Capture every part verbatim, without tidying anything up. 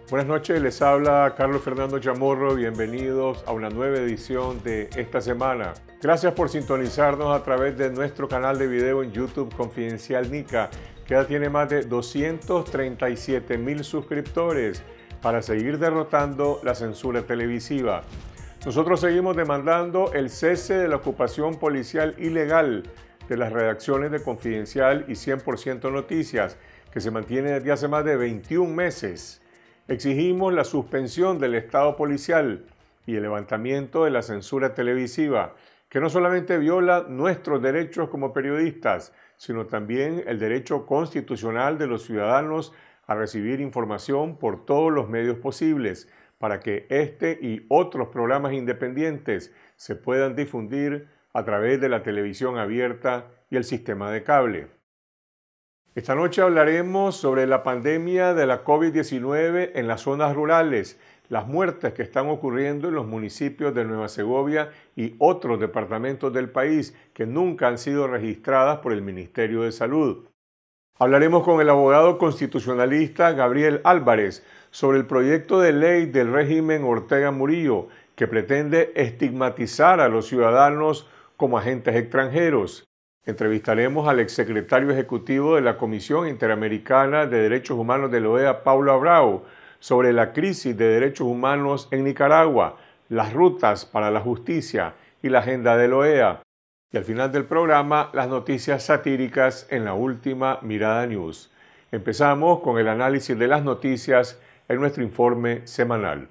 Buenas noches, les habla Carlos Fernando Chamorro. Bienvenidos a una nueva edición de esta semana. Gracias por sintonizarnos a través de nuestro canal de video en YouTube Confidencial Nica, que ya tiene más de doscientos treinta y siete mil suscriptores para seguir derrotando la censura televisiva. Nosotros seguimos demandando el cese de la ocupación policial ilegal de las redacciones de Confidencial y cien por ciento Noticias, que se mantiene desde hace más de veintiún meses. Exigimos la suspensión del Estado policial y el levantamiento de la censura televisiva, que no solamente viola nuestros derechos como periodistas, sino también el derecho constitucional de los ciudadanos a recibir información por todos los medios posibles, para que este y otros programas independientes se puedan difundir a través de la televisión abierta y el sistema de cable. Esta noche hablaremos sobre la pandemia de la COVID diecinueve en las zonas rurales, las muertes que están ocurriendo en los municipios de Nueva Segovia y otros departamentos del país que nunca han sido registradas por el Ministerio de Salud. Hablaremos con el abogado constitucionalista Gabriel Álvarez sobre el proyecto de ley del régimen Ortega Murillo que pretende estigmatizar a los ciudadanos como agentes extranjeros. Entrevistaremos al exsecretario ejecutivo de la Comisión Interamericana de Derechos Humanos de la O E A, Paulo Abrao, sobre la crisis de derechos humanos en Nicaragua, las rutas para la justicia y la agenda de la O E A. Y al final del programa, las noticias satíricas en la Última Mirada News. Empezamos con el análisis de las noticias en nuestro informe semanal.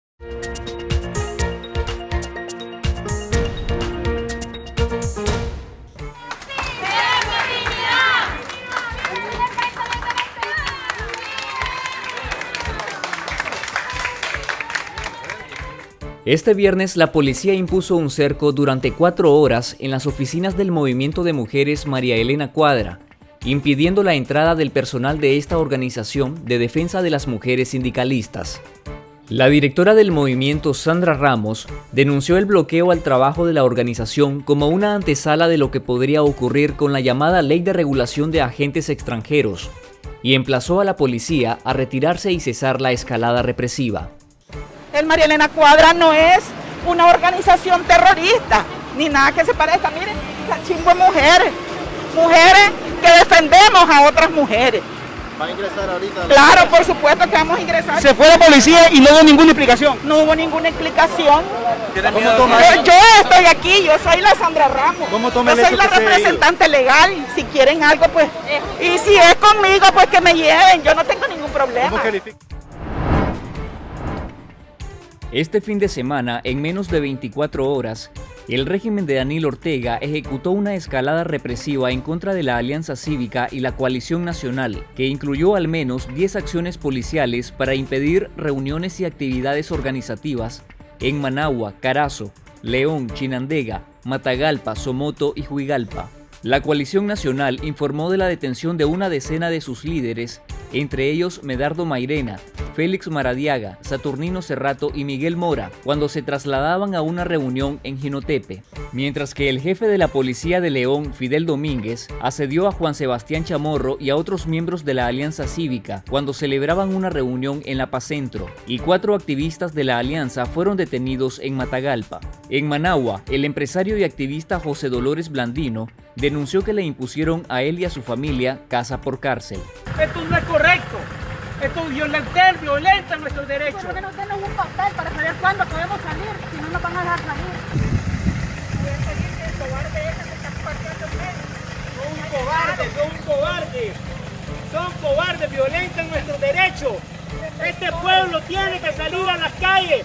Este viernes la policía impuso un cerco durante cuatro horas en las oficinas del Movimiento de Mujeres María Elena Cuadra, impidiendo la entrada del personal de esta organización de defensa de las mujeres sindicalistas. La directora del movimiento, Sandra Ramos, denunció el bloqueo al trabajo de la organización como una antesala de lo que podría ocurrir con la llamada Ley de Regulación de Agentes Extranjeros y emplazó a la policía a retirarse y cesar la escalada represiva. El María Elena Cuadra no es una organización terrorista, ni nada que se parezca. Miren, cachimbo de mujeres, mujeres que defendemos a otras mujeres. ¿Va a ingresar ahorita? Claro, por supuesto que vamos a ingresar. Se fue la policía y no hubo ninguna explicación. No hubo ninguna explicación. ¿Cómo toma yo, yo estoy aquí, yo soy la Sandra Ramos. ¿Cómo toma yo soy la representante legal. Si quieren algo, pues. Y si es conmigo, pues que me lleven. Yo no tengo ningún problema. ¿Cómo califica? Este fin de semana, en menos de veinticuatro horas, el régimen de Daniel Ortega ejecutó una escalada represiva en contra de la Alianza Cívica y la Coalición Nacional, que incluyó al menos diez acciones policiales para impedir reuniones y actividades organizativas en Managua, Carazo, León, Chinandega, Matagalpa, Somoto y Huigalpa. La Coalición Nacional informó de la detención de una decena de sus líderes, entre ellos Medardo Mairena, Félix Maradiaga, Saturnino Cerrato y Miguel Mora, cuando se trasladaban a una reunión en Jinotepe, mientras que el jefe de la Policía de León, Fidel Domínguez, asedió a Juan Sebastián Chamorro y a otros miembros de la Alianza Cívica cuando celebraban una reunión en La Paz Centro, y cuatro activistas de la Alianza fueron detenidos en Matagalpa. En Managua, el empresario y activista José Dolores Blandino denunció que le impusieron a él y a su familia casa por cárcel. Esto no es correcto. Esto es violentar, violenta nuestros derechos. ¿Por qué no tenemos un papel para saber cuándo podemos salir? Si no nos van a dejar salir. Son cobardes, son cobardes. Son cobardes, violentan nuestros derechos. Este pueblo tiene que salir a las calles.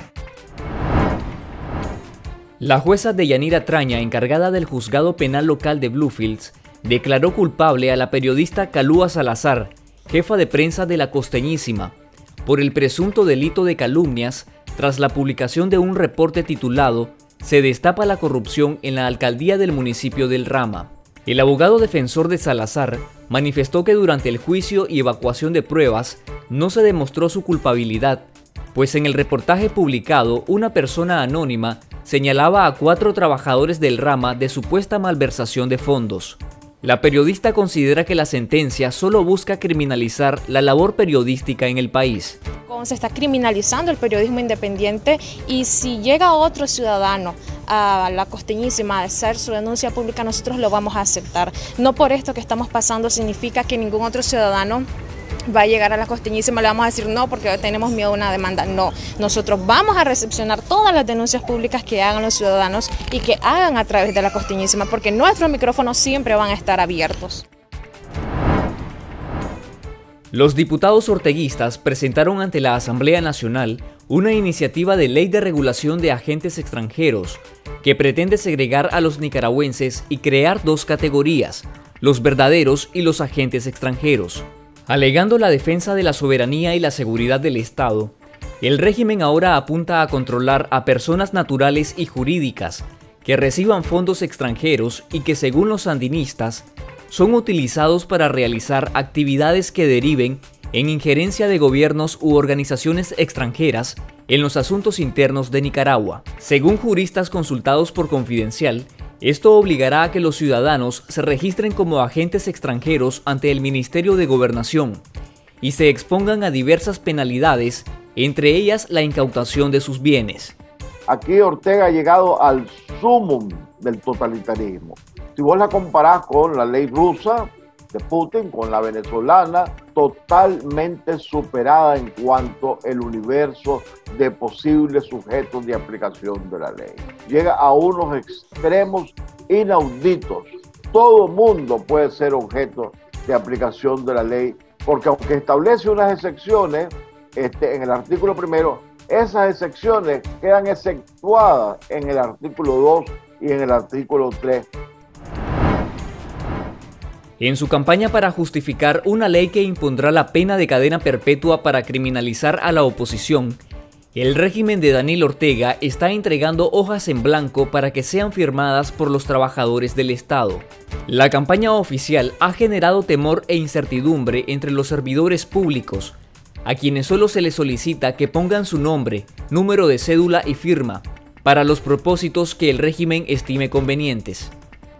La jueza Deyanira Traña, encargada del juzgado penal local de Bluefields, declaró culpable a la periodista Calúa Salazar, jefa de prensa de La Costeñísima, por el presunto delito de calumnias tras la publicación de un reporte titulado «Se destapa la corrupción en la alcaldía del municipio del Rama». El abogado defensor de Salazar manifestó que durante el juicio y evacuación de pruebas no se demostró su culpabilidad, pues en el reportaje publicado una persona anónima señalaba a cuatro trabajadores del Rama de supuesta malversación de fondos. La periodista considera que la sentencia solo busca criminalizar la labor periodística en el país. Se está criminalizando el periodismo independiente y si llega otro ciudadano a la Costeñísima a hacer su denuncia pública, nosotros lo vamos a aceptar. No por esto que estamos pasando significa que ningún otro ciudadano va a llegar a la Costeñísima y le vamos a decir no porque tenemos miedo a una demanda. No, nosotros vamos a recepcionar todas las denuncias públicas que hagan los ciudadanos y que hagan a través de la Costeñísima, porque nuestros micrófonos siempre van a estar abiertos. Los diputados orteguistas presentaron ante la Asamblea Nacional una iniciativa de ley de regulación de agentes extranjeros que pretende segregar a los nicaragüenses y crear dos categorías, los verdaderos y los agentes extranjeros. Alegando la defensa de la soberanía y la seguridad del Estado, el régimen ahora apunta a controlar a personas naturales y jurídicas que reciban fondos extranjeros y que, según los sandinistas, son utilizados para realizar actividades que deriven en injerencia de gobiernos u organizaciones extranjeras en los asuntos internos de Nicaragua. Según juristas consultados por Confidencial, esto obligará a que los ciudadanos se registren como agentes extranjeros ante el Ministerio de Gobernación y se expongan a diversas penalidades, entre ellas la incautación de sus bienes. Aquí Ortega ha llegado al sumum del totalitarismo. Si vos la comparás con la ley rusa de Putin, con la venezolana, totalmente superada en cuanto al universo de posibles sujetos de aplicación de la ley. Llega a unos extremos inauditos. Todo mundo puede ser objeto de aplicación de la ley, porque aunque establece unas excepciones este, en el artículo primero, esas excepciones quedan exceptuadas en el artículo dos y en el artículo tres. En su campaña para justificar una ley que impondrá la pena de cadena perpetua para criminalizar a la oposición, el régimen de Daniel Ortega está entregando hojas en blanco para que sean firmadas por los trabajadores del Estado. La campaña oficial ha generado temor e incertidumbre entre los servidores públicos, a quienes solo se les solicita que pongan su nombre, número de cédula y firma, para los propósitos que el régimen estime convenientes.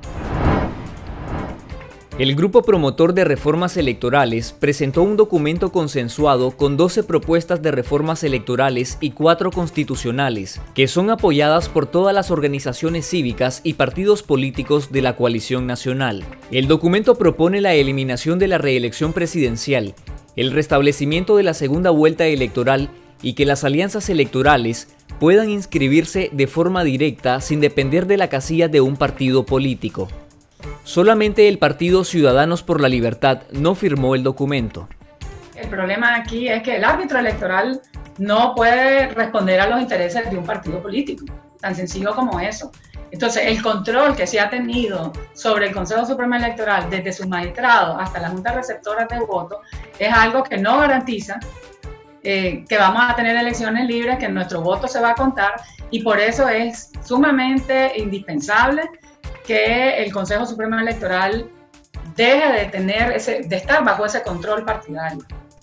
El grupo promotor de reformas electorales presentó un documento consensuado con doce propuestas de reformas electorales y cuatro constitucionales, que son apoyadas por todas las organizaciones cívicas y partidos políticos de la coalición nacional. El documento propone la eliminación de la reelección presidencial, el restablecimiento de la segunda vuelta electoral y que las alianzas electorales puedan inscribirse de forma directa sin depender de la casilla de un partido político. Solamente el partido Ciudadanos por la Libertad no firmó el documento. El problema aquí es que el árbitro electoral no puede responder a los intereses de un partido político, tan sencillo como eso. Entonces, el control que se ha tenido sobre el Consejo Supremo Electoral, desde sus magistrados hasta las juntas receptoras de voto, es algo que no garantiza eh, que vamos a tener elecciones libres, que nuestro voto se va a contar, y por eso es sumamente indispensable que el Consejo Supremo Electoral deje de, tener ese, de estar bajo ese control partidario.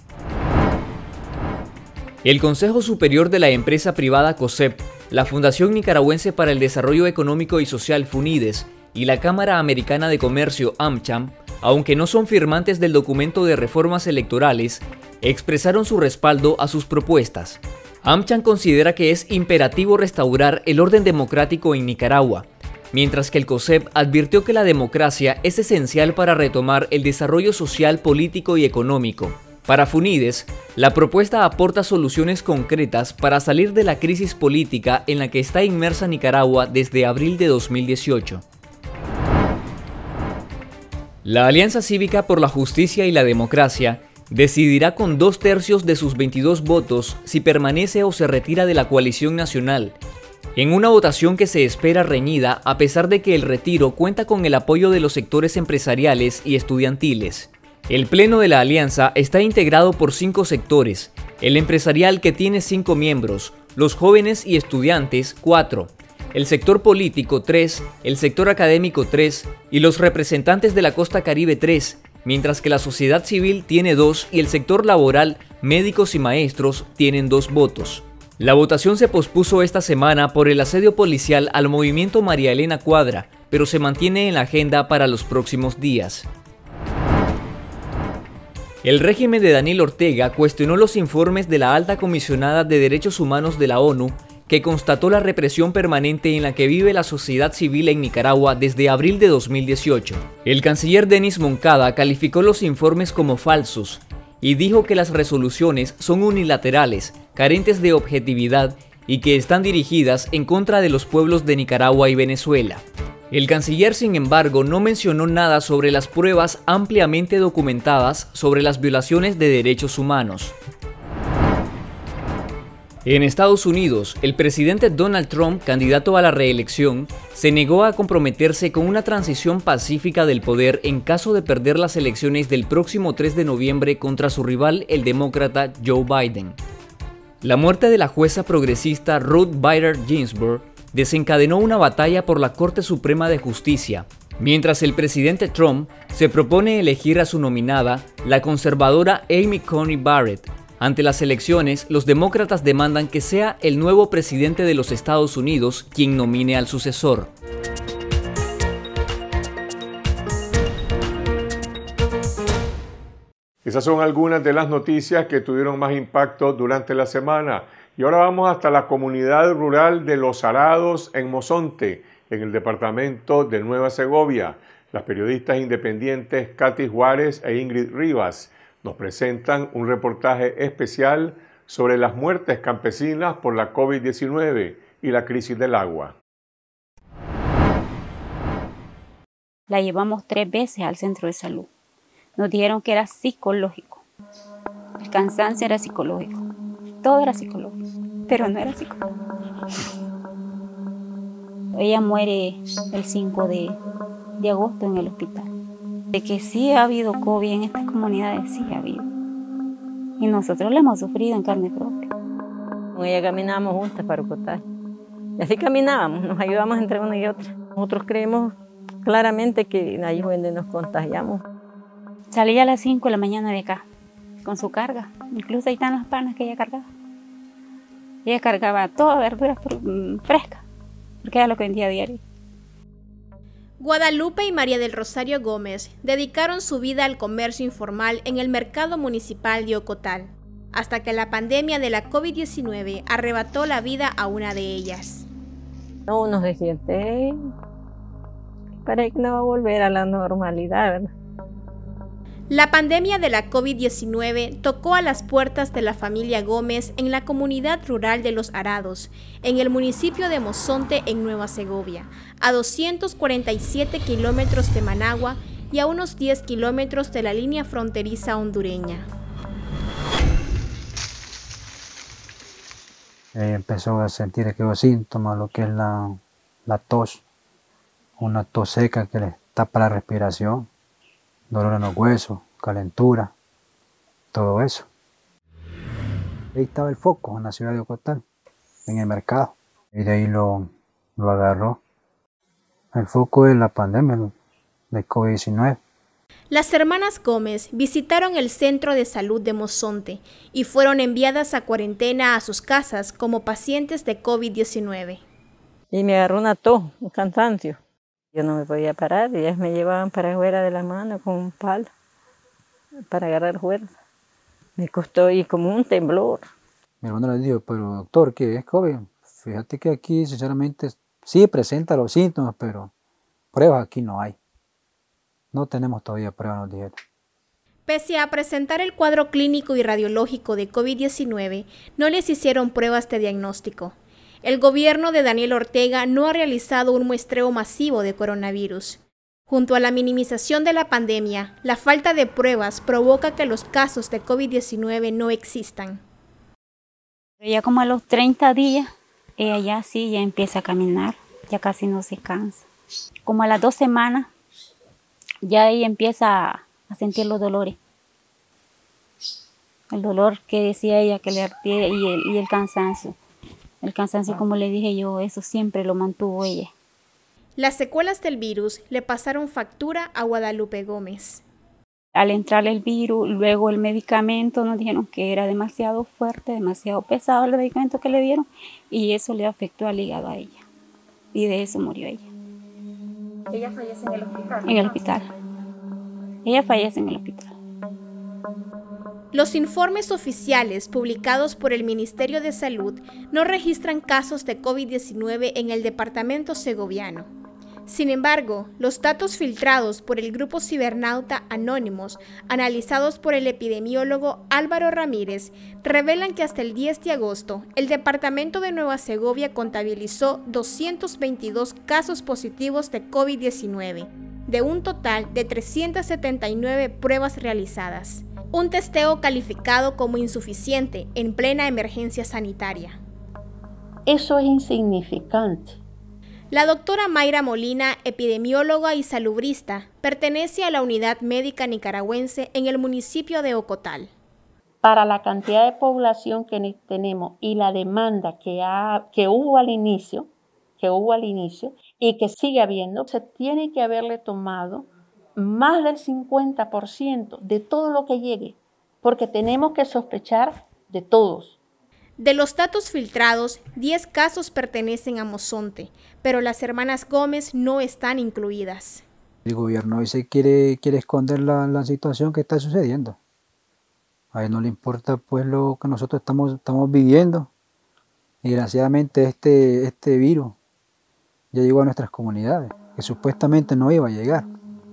El Consejo Superior de la empresa privada COSEP, la Fundación Nicaragüense para el Desarrollo Económico y Social FUNIDES y la Cámara Americana de Comercio AmCham, aunque no son firmantes del documento de reformas electorales, expresaron su respaldo a sus propuestas. AmCham considera que es imperativo restaurar el orden democrático en Nicaragua, mientras que el COSEP advirtió que la democracia es esencial para retomar el desarrollo social, político y económico. Para FUNIDES, la propuesta aporta soluciones concretas para salir de la crisis política en la que está inmersa Nicaragua desde abril de dos mil dieciocho. La Alianza Cívica por la Justicia y la Democracia decidirá con dos tercios de sus veintidós votos si permanece o se retira de la coalición nacional, en una votación que se espera reñida a pesar de que el retiro cuenta con el apoyo de los sectores empresariales y estudiantiles. El Pleno de la Alianza está integrado por cinco sectores, el empresarial que tiene cinco miembros, los jóvenes y estudiantes cuatro, el sector político tres, el sector académico tres y los representantes de la costa caribe tres, mientras que la sociedad civil tiene dos y el sector laboral, médicos y maestros tienen dos votos. La votación se pospuso esta semana por el asedio policial al movimiento María Elena Cuadra, pero se mantiene en la agenda para los próximos días. El régimen de Daniel Ortega cuestionó los informes de la alta comisionada de Derechos Humanos de la ONU, que constató la represión permanente en la que vive la sociedad civil en Nicaragua desde abril de dos mil dieciocho. El canciller Denis Moncada calificó los informes como falsos y dijo que las resoluciones son unilaterales, carentes de objetividad y que están dirigidas en contra de los pueblos de Nicaragua y Venezuela. El canciller, sin embargo, no mencionó nada sobre las pruebas ampliamente documentadas sobre las violaciones de derechos humanos. En Estados Unidos, el presidente Donald Trump, candidato a la reelección, se negó a comprometerse con una transición pacífica del poder en caso de perder las elecciones del próximo tres de noviembre contra su rival, el demócrata Joe Biden. La muerte de la jueza progresista Ruth Bader Ginsburg desencadenó una batalla por la Corte Suprema de Justicia, mientras el presidente Trump se propone elegir a su nominada, la conservadora Amy Coney Barrett. Ante las elecciones, los demócratas demandan que sea el nuevo presidente de los Estados Unidos quien nomine al sucesor. Esas son algunas de las noticias que tuvieron más impacto durante la semana. Y ahora vamos hasta la comunidad rural de Los Arados en Mozonte, en el departamento de Nueva Segovia. Las periodistas independientes Katy Juárez e Ingrid Rivas nos presentan un reportaje especial sobre las muertes campesinas por la COVID diecinueve y la crisis del agua. La llevamos tres veces al centro de salud. Nos dijeron que era psicológico. El cansancio era psicológico. Todo era psicológico, pero no era psicológico. Ella muere el cinco de, de agosto en el hospital. De que sí ha habido COVID en estas comunidades, sí ha habido. Y nosotros la hemos sufrido en carne propia. Con ella caminábamos juntas para Ocotal. Y así caminábamos, nos ayudábamos entre una y otra. Nosotros creemos claramente que ahí es donde nos contagiamos. Salía a las cinco de la mañana de acá, con su carga. Incluso ahí están las panas que ella cargaba. Ella cargaba todas verduras frescas, porque era lo que vendía a diario. Guadalupe y María del Rosario Gómez dedicaron su vida al comercio informal en el mercado municipal de Ocotal, hasta que la pandemia de la COVID diecinueve arrebató la vida a una de ellas. No, uno se siente, parece que no va a volver a la normalidad, ¿verdad? La pandemia de la COVID diecinueve tocó a las puertas de la familia Gómez en la comunidad rural de Los Arados, en el municipio de Mozonte, en Nueva Segovia, a doscientos cuarenta y siete kilómetros de Managua y a unos diez kilómetros de la línea fronteriza hondureña. Eh, empezó a sentir aquellos síntomas, lo que es la, la tos, una tos seca que le tapa la respiración. Dolor en los huesos, calentura, todo eso. Ahí estaba el foco en la ciudad de Ocotal, en el mercado. Y de ahí lo, lo agarró. El foco de la pandemia de COVID diecinueve. Las hermanas Gómez visitaron el centro de salud de Mozonte y fueron enviadas a cuarentena a sus casas como pacientes de COVID diecinueve. Y me agarró una tos, un cansancio. Yo no me podía parar, y ellas me llevaban para afuera de la mano con un palo para agarrar fuerza. Me costó y como un temblor. Mi hermano le dijo, pero doctor, ¿qué es COVID? Fíjate que aquí sinceramente sí presenta los síntomas, pero pruebas aquí no hay. No tenemos todavía pruebas, nos dijeron. Pese a presentar el cuadro clínico y radiológico de COVID diecinueve, no les hicieron pruebas de diagnóstico. El gobierno de Daniel Ortega no ha realizado un muestreo masivo de coronavirus. Junto a la minimización de la pandemia, la falta de pruebas provoca que los casos de COVID diecinueve no existan. Ya como a los treinta días, ella ya sí, ya empieza a caminar, ya casi no se cansa. Como a las dos semanas, ya ella empieza a sentir los dolores. El dolor que decía ella que le ardía y el, y el cansancio. El cansancio, como le dije yo, eso siempre lo mantuvo ella. Las secuelas del virus le pasaron factura a Guadalupe Gómez. Al entrar el virus, luego el medicamento, nos dijeron que era demasiado fuerte, demasiado pesado el medicamento que le dieron, y eso le afectó al hígado a ella. Y de eso murió ella. ¿Ella fallece en el hospital? En el hospital. Ella fallece en el hospital. Los informes oficiales publicados por el Ministerio de Salud no registran casos de COVID diecinueve en el departamento segoviano. Sin embargo, los datos filtrados por el grupo Cibernauta Anónimos, analizados por el epidemiólogo Álvaro Ramírez, revelan que hasta el diez de agosto, el departamento de Nueva Segovia contabilizó doscientos veintidós casos positivos de COVID diecinueve, de un total de trescientas setenta y nueve pruebas realizadas. Un testeo calificado como insuficiente en plena emergencia sanitaria. Eso es insignificante. La doctora Mayra Molina, epidemióloga y salubrista, pertenece a la Unidad Médica Nicaragüense en el municipio de Ocotal. Para la cantidad de población que tenemos y la demanda que, ha, que hubo al inicio, que hubo al inicio y que sigue habiendo, se tiene que haberle tomado más del cincuenta por ciento de todo lo que llegue, porque tenemos que sospechar de todos. De los datos filtrados, diez casos pertenecen a Mozonte, pero las hermanas Gómez no están incluidas. El gobierno hoy se quiere, quiere esconder la, la situación que está sucediendo. A él no le importa pues lo que nosotros estamos, estamos viviendo. Y desgraciadamente este, este virus ya llegó a nuestras comunidades, que supuestamente no iba a llegar.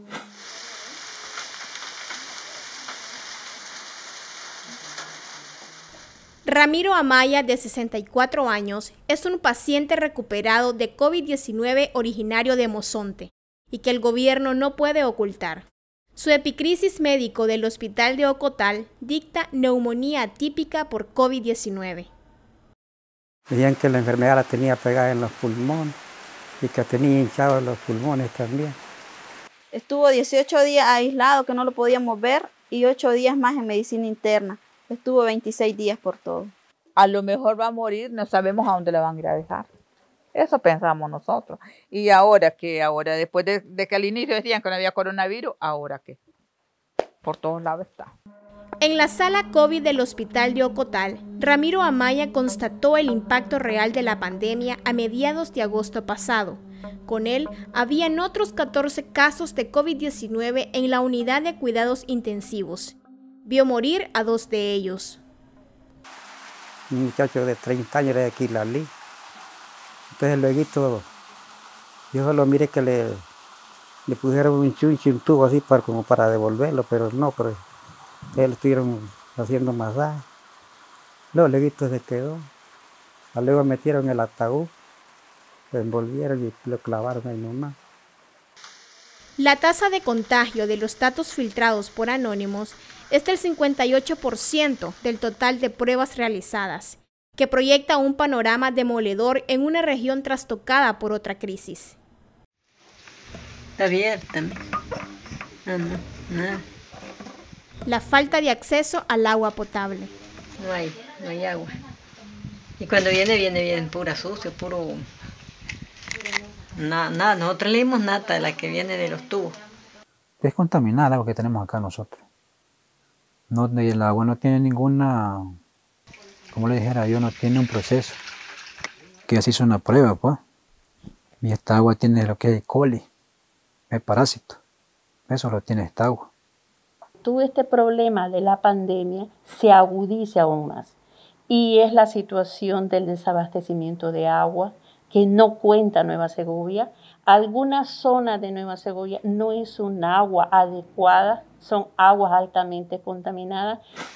Ramiro Amaya, de sesenta y cuatro años, es un paciente recuperado de COVID diecinueve originario de Mozonte y que el gobierno no puede ocultar. Su epicrisis médico del hospital de Ocotal dicta neumonía atípica por COVID diecinueve. Decían que la enfermedad la tenía pegada en los pulmones y que tenía hinchados los pulmones también. Estuvo dieciocho días aislado, que no lo podíamos ver, y ocho días más en medicina interna. Estuvo veintiséis días por todo. A lo mejor va a morir, no sabemos a dónde le van a ir a dejar. Eso pensamos nosotros. Y ahora que, ahora después de, de que al inicio decían que no había coronavirus, ¿ahora qué? Por todos lados está. En la sala COVID del hospital de Ocotal, Ramiro Amaya constató el impacto real de la pandemia a mediados de agosto pasado. Con él, habían otros catorce casos de COVID diecinueve en la unidad de cuidados intensivos. Vio morir a dos de ellos. Un muchacho de treinta años de Aquilalí. Entonces luego yo solo miré que le, le pusieron un chunche, un tubo así para, como para devolverlo, pero no, pero él estuvieron haciendo masaje. Luego luego se quedó. Luego metieron el ataúd, lo envolvieron y lo clavaron ahí nomás. La tasa de contagio de los datos filtrados por Anónimos es del cincuenta y ocho por ciento del total de pruebas realizadas, que proyecta un panorama demoledor en una región trastocada por otra crisis. Está abierta. No, no, no. La falta de acceso al agua potable. No hay, no hay agua. Y cuando viene, viene bien pura sucio, puro... Nada, nada, nosotros leímos nata, la que viene de los tubos. Es contaminada el agua que tenemos acá nosotros. No, el agua no tiene ninguna, como le dijera yo, no tiene un proceso. Que ya se hizo una prueba, pues. Y esta agua tiene lo que es E. coli, es parásito. Eso lo tiene esta agua. Todo este problema de la pandemia se agudiza aún más. Y es la situación del desabastecimiento de agua, que no cuenta Nueva Segovia. Algunas zonas de Nueva Segovia no es un agua adecuada, son aguas altamente contaminadas.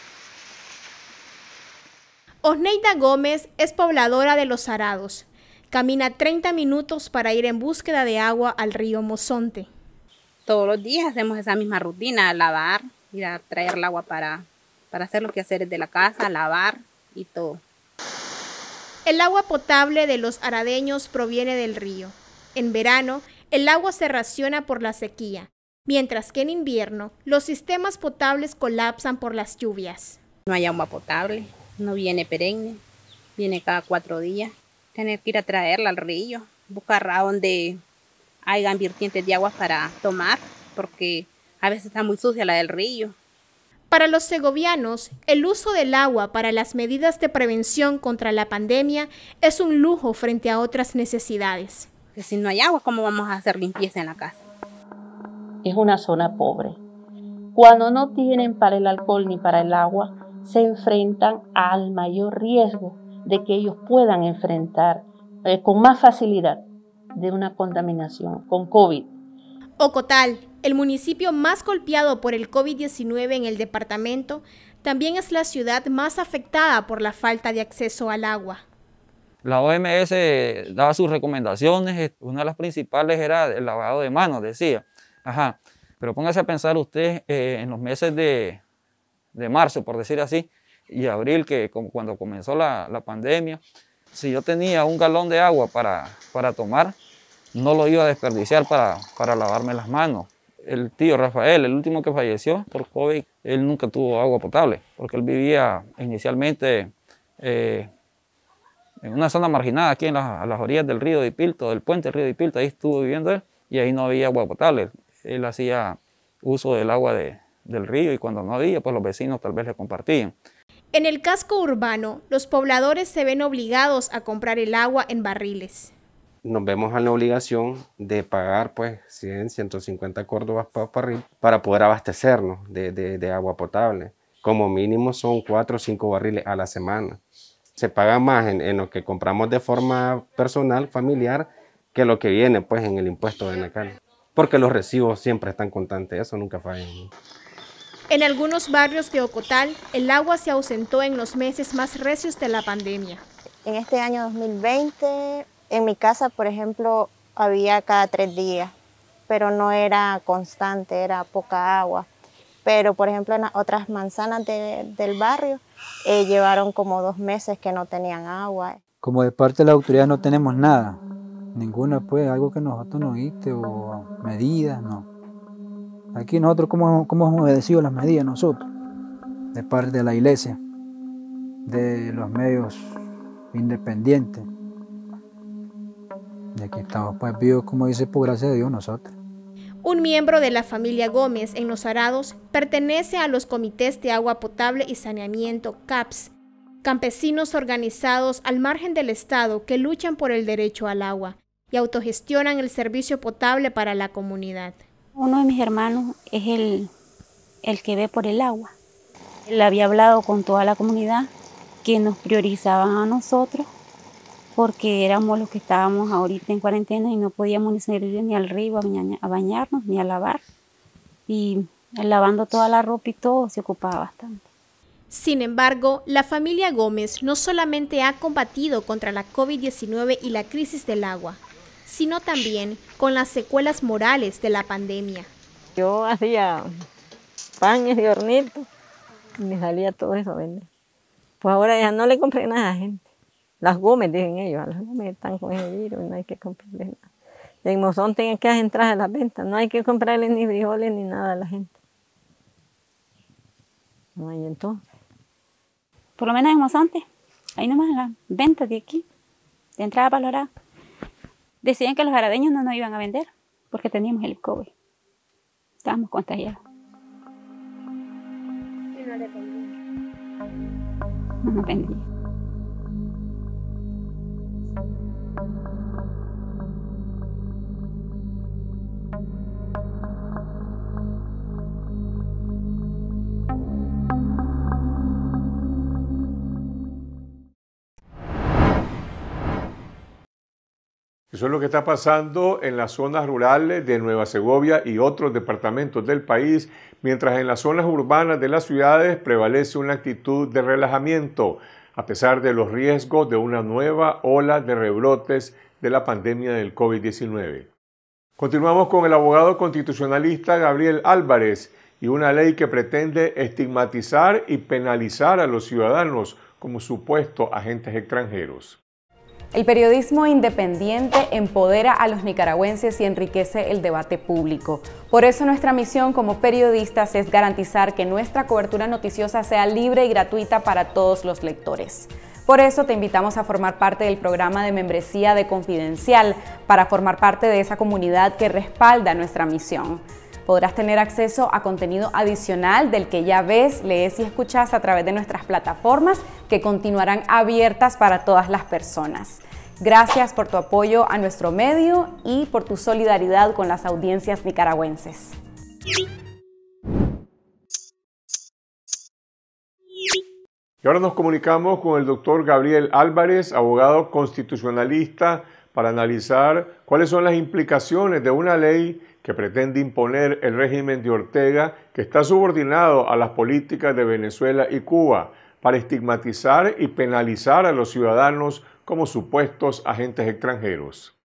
Osneida Gómez es pobladora de Los Arados. Camina treinta minutos para ir en búsqueda de agua al río Mozonte. Todos los días hacemos esa misma rutina, lavar, ir a traer el agua para, para hacer los quehaceres de la casa, lavar y todo. El agua potable de los aradeños proviene del río. En verano, el agua se raciona por la sequía, mientras que en invierno, los sistemas potables colapsan por las lluvias. No hay agua potable, no viene perenne, viene cada cuatro días. Tener que ir a traerla al río, buscar a donde hayan vertientes de agua para tomar, porque a veces está muy sucia la del río. Para los segovianos, el uso del agua para las medidas de prevención contra la pandemia es un lujo frente a otras necesidades. Que si no hay agua, ¿cómo vamos a hacer limpieza en la casa? Es una zona pobre. cuando no tienen para el alcohol ni para el agua, se enfrentan al mayor riesgo de que ellos puedan enfrentar eh, con más facilidad de una contaminación con COVID. Ocotal, el municipio más golpeado por el COVID diecinueve en el departamento, también es la ciudad más afectada por la falta de acceso al agua. La O M S daba sus recomendaciones, una de las principales era el lavado de manos, decía. Ajá, pero póngase a pensar usted eh, en los meses de, de marzo, por decir así, y abril, que como cuando comenzó la, la pandemia, si yo tenía un galón de agua para, para tomar, no lo iba a desperdiciar para, para lavarme las manos. El tío Rafael, el último que falleció por COVID, él nunca tuvo agua potable, porque él vivía inicialmente eh, en una zona marginada aquí en las, a las orillas del río de Ipilto, del puente del río de Ipilto, ahí estuvo viviendo él, y ahí no había agua potable. Él hacía uso del agua de, del río y cuando no había, pues los vecinos tal vez le compartían. En el casco urbano, los pobladores se ven obligados a comprar el agua en barriles. Nos vemos en la obligación de pagar pues cien, ciento cincuenta córdobas por barril para poder abastecernos de, de, de agua potable. Como mínimo son cuatro o cinco barriles a la semana. Se paga más en, en lo que compramos de forma personal, familiar, que lo que viene pues en el impuesto de Nacal. Porque los recibos siempre están constantes, eso nunca falla. En algunos barrios de Ocotal, el agua se ausentó en los meses más recios de la pandemia. En este año dos mil veinte, en mi casa, por ejemplo, había cada tres días, pero no era constante, era poca agua. Pero, por ejemplo, en las otras manzanas de, del barrio, eh, llevaron como dos meses que no tenían agua. Como de parte de la autoridad no tenemos nada, ninguna, pues, algo que nosotros nos diste o medidas, no. Aquí nosotros, ¿cómo, cómo hemos obedecido las medidas nosotros? De parte de la iglesia, de los medios independientes. Y aquí estamos pues vivos, como dice, por gracia de Dios nosotros. Un miembro de la familia Gómez en Los Arados pertenece a los comités de agua potable y saneamiento C A P S, campesinos organizados al margen del Estado que luchan por el derecho al agua y autogestionan el servicio potable para la comunidad. Uno de mis hermanos es el, el que ve por el agua. Él había hablado con toda la comunidad que nos priorizaban a nosotros porque éramos los que estábamos ahorita en cuarentena y no podíamos ni salir ni al río a, bañar, a bañarnos ni a lavar. Y lavando toda la ropa y todo se ocupaba bastante. Sin embargo, la familia Gómez no solamente ha combatido contra la COVID diecinueve y la crisis del agua, sino también con las secuelas morales de la pandemia. Yo hacía panes y hornitos y me salía todo eso a vender. Pues ahora ya no le compré nada a la gente. Las Gómez, dicen ellos, las Gómez están con ese virus, no hay que comprarle nada. Y en Mozón tienen que entrar a las ventas, no hay que comprarle ni frijoles ni nada a la gente. No hay entonces. Por lo menos en Mozonte, ahí nomás en las ventas de aquí, de entrada para Lorado. Decían que los aradeños no nos iban a vender porque teníamos el COVID. Estábamos contagiados. Y no le vendía. No nos vendía. Eso es lo que está pasando en las zonas rurales de Nueva Segovia y otros departamentos del país, mientras en las zonas urbanas de las ciudades prevalece una actitud de relajamiento, a pesar de los riesgos de una nueva ola de rebrotes de la pandemia del COVID diecinueve. Continuamos con el abogado constitucionalista Gabriel Álvarez y una ley que pretende estigmatizar y penalizar a los ciudadanos como supuestos agentes extranjeros. El periodismo independiente empodera a los nicaragüenses y enriquece el debate público. Por eso nuestra misión como periodistas es garantizar que nuestra cobertura noticiosa sea libre y gratuita para todos los lectores. Por eso te invitamos a formar parte del programa de membresía de Confidencial, para formar parte de esa comunidad que respalda nuestra misión. Podrás tener acceso a contenido adicional del que ya ves, lees y escuchas a través de nuestras plataformas que continuarán abiertas para todas las personas. Gracias por tu apoyo a nuestro medio y por tu solidaridad con las audiencias nicaragüenses. Y ahora nos comunicamos con el doctor Gabriel Álvarez, abogado constitucionalista, para analizar cuáles son las implicaciones de una ley que pretende imponer el régimen de Ortega, que está subordinado a las políticas de Venezuela y Cuba, para estigmatizar y penalizar a los ciudadanos como supuestos agentes extranjeros.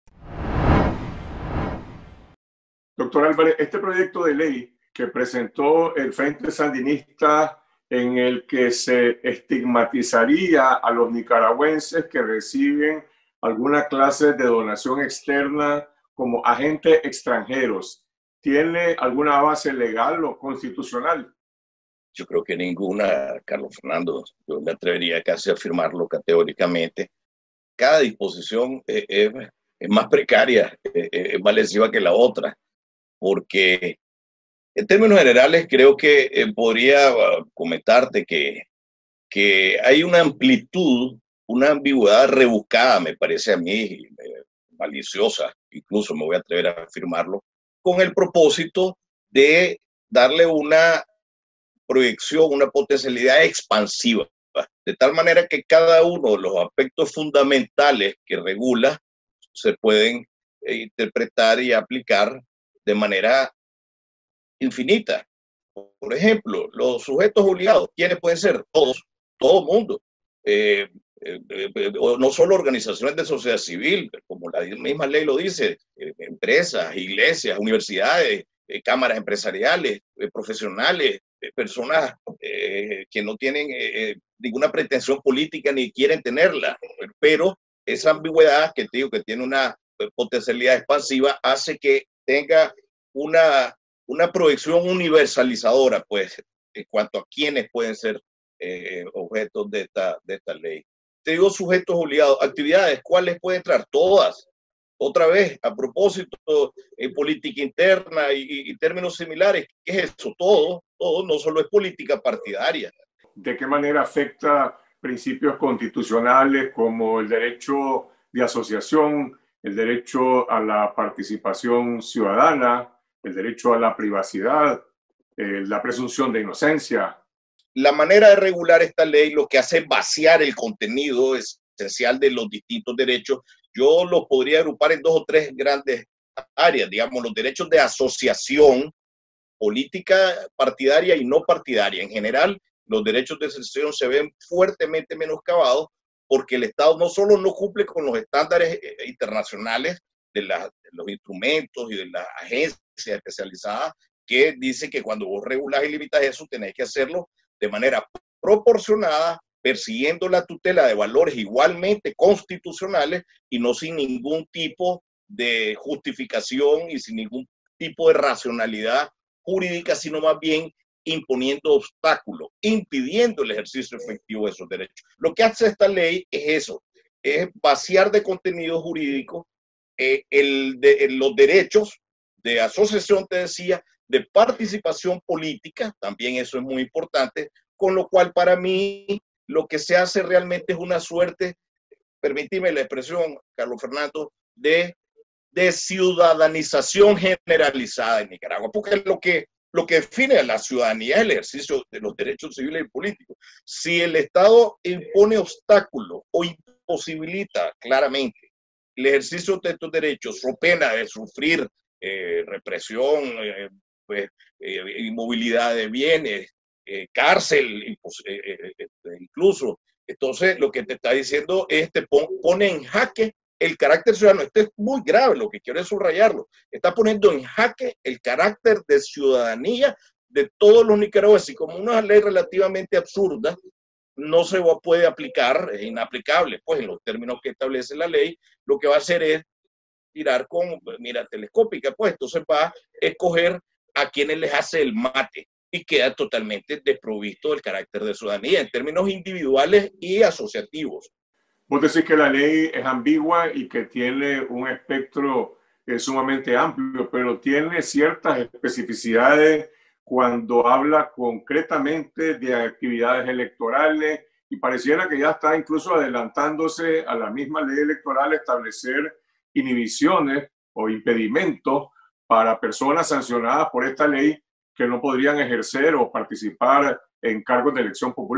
Doctor Álvarez, este proyecto de ley que presentó el Frente Sandinista, en el que se estigmatizaría a los nicaragüenses que reciben alguna clase de donación externa como agentes extranjeros, ¿tiene alguna base legal o constitucional? Yo creo que ninguna, Carlos Fernando. Yo me atrevería casi a afirmarlo categóricamente. Cada disposición es, es, es más precaria, es, es más lesiva que la otra, porque en términos generales creo que eh, podría comentarte que, que hay una amplitud, una ambigüedad rebuscada, me parece a mí, eh, maliciosa, incluso me voy a atrever a afirmarlo, con el propósito de darle una proyección, una potencialidad expansiva, de tal manera que cada uno de los aspectos fundamentales que regula se pueden eh, interpretar y aplicar de manera infinita. Por ejemplo, los sujetos obligados, ¿quiénes pueden ser? Todos, todo el mundo. Eh, eh, eh, no solo organizaciones de sociedad civil, como la misma ley lo dice, eh, empresas, iglesias, universidades, eh, cámaras empresariales, eh, profesionales, eh, personas eh, que no tienen eh, ninguna pretensión política ni quieren tenerla, pero esa ambigüedad que te digo que tiene una potencialidad expansiva hace que tenga una una proyección universalizadora, pues, en cuanto a quiénes pueden ser eh, objetos de esta, de esta ley. Te digo sujetos obligados, actividades, ¿cuáles pueden entrar? Todas. Otra vez, a propósito, en política interna y, y términos similares, ¿qué es eso? Todo, todo, no solo es política partidaria. ¿De qué manera afecta principios constitucionales como el derecho de asociación, el derecho a la participación ciudadana, el derecho a la privacidad, eh, la presunción de inocencia? La manera de regular esta ley lo que hace es vaciar el contenido esencial de los distintos derechos. Yo los podría agrupar en dos o tres grandes áreas, digamos, los derechos de asociación, política partidaria y no partidaria. En general, los derechos de asociación se ven fuertemente menoscabados porque el Estado no solo no cumple con los estándares internacionales de, la, de los instrumentos y de las agencias especializadas que dicen que cuando vos regulás y limitas eso, tenés que hacerlo de manera proporcionada, persiguiendo la tutela de valores igualmente constitucionales y no sin ningún tipo de justificación y sin ningún tipo de racionalidad jurídica, sino más bien imponiendo obstáculos, impidiendo el ejercicio efectivo de esos derechos. Lo que hace esta ley es eso, es vaciar de contenido jurídico eh, el de, el, los derechos de asociación, te decía, de participación política, también eso es muy importante, con lo cual para mí lo que se hace realmente es una suerte, permíteme la expresión, Carlos Fernando, de, de ciudadanización generalizada en Nicaragua, porque lo que, lo que define a la ciudadanía es el ejercicio de los derechos civiles y políticos. Si el Estado impone obstáculos o imposibilita claramente el ejercicio de estos derechos, so pena de sufrir Eh, represión, eh, pues, eh, inmovilidad de bienes, eh, cárcel, eh, eh, incluso. Entonces, lo que te está diciendo es te pon, pone en jaque el carácter ciudadano. Esto es muy grave, lo que quiero es subrayarlo. Está poniendo en jaque el carácter de ciudadanía de todos los nicaragüenses. Y como una ley relativamente absurda, no se puede aplicar, es inaplicable, pues en los términos que establece la ley, lo que va a hacer es tirar con mira telescópica, pues entonces va a escoger a quienes les hace el mate y queda totalmente desprovisto del carácter de ciudadanía en términos individuales y asociativos. Vos decís que la ley es ambigua y que tiene un espectro eh, sumamente amplio, pero tiene ciertas especificidades cuando habla concretamente de actividades electorales y pareciera que ya está incluso adelantándose a la misma ley electoral establecer inhibiciones o impedimentos para personas sancionadas por esta ley que no podrían ejercer o participar en cargos de elección popular.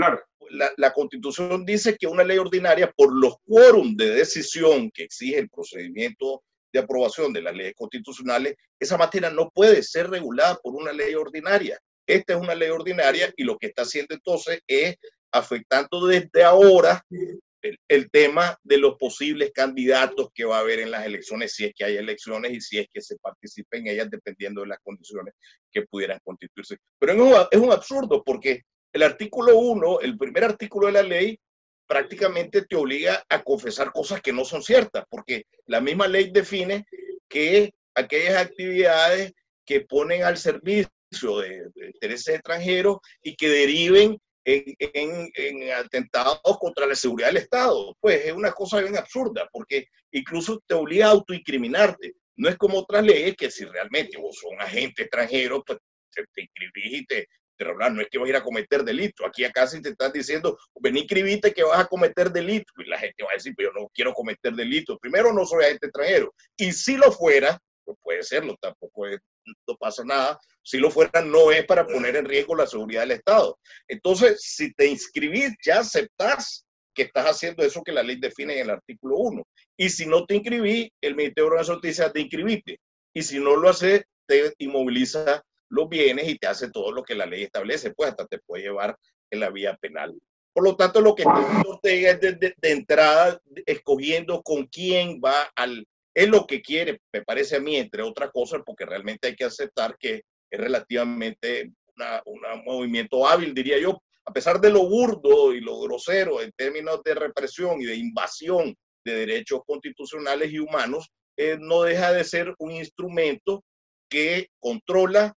la, la Constitución dice que una ley ordinaria, por los quórum de decisión que exige el procedimiento de aprobación de las leyes constitucionales, esa materia no puede ser regulada por una ley ordinaria. Esta es una ley ordinaria y lo que está haciendo entonces es afectando desde ahora el, el tema de los posibles candidatos que va a haber en las elecciones, si es que hay elecciones y si es que se participe en ellas, dependiendo de las condiciones que pudieran constituirse. Pero es un, es un absurdo, porque el artículo uno, el primer artículo de la ley, prácticamente te obliga a confesar cosas que no son ciertas, porque la misma ley define que aquellas actividades que ponen al servicio de, de intereses extranjeros y que deriven en, en, en atentados contra la seguridad del Estado, pues es una cosa bien absurda, porque incluso te obliga a autoincriminarte. No es como otras leyes que si realmente vos sos un agente extranjero, pues te, te inscribís y te, te regular. No es que vas a ir a cometer delito. Aquí acá se te están diciendo, ven, inscribite que vas a cometer delito. Y la gente va a decir, pero yo no quiero cometer delito. Primero, no soy agente extranjero. Y si lo fuera, pues puede serlo, tampoco es, no pasa nada. Si lo fuera, no es para poner en riesgo la seguridad del Estado. Entonces, si te inscribís, ya aceptás que estás haciendo eso que la ley define en el artículo uno. Y si no te inscribís, el Ministerio de Organización te dice, te inscribiste. Y si no lo haces, te inmoviliza los bienes y te hace todo lo que la ley establece, pues hasta te puede llevar en la vía penal. Por lo tanto, lo que está Ortega es de, de, de entrada escogiendo con quién va al... Es lo que quiere, me parece a mí, entre otras cosas, porque realmente hay que aceptar que es relativamente una, una, un movimiento hábil, diría yo, a pesar de lo burdo y lo grosero en términos de represión y de invasión de derechos constitucionales y humanos, eh, no deja de ser un instrumento que controla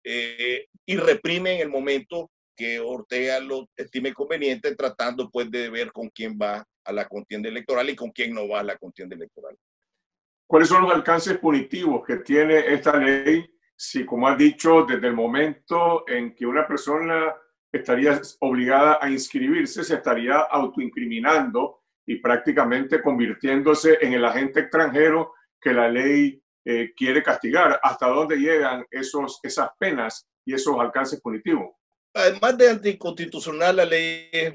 eh, y reprime en el momento que Ortega lo estime conveniente, tratando pues de ver con quién va a la contienda electoral y con quién no va a la contienda electoral. ¿Cuáles son los alcances punitivos que tiene esta ley? Si, como has dicho, desde el momento en que una persona estaría obligada a inscribirse, se estaría autoincriminando y prácticamente convirtiéndose en el agente extranjero que la ley eh, quiere castigar. ¿Hasta dónde llegan esos, esas penas y esos alcances punitivos? Además de anticonstitucional, la ley es,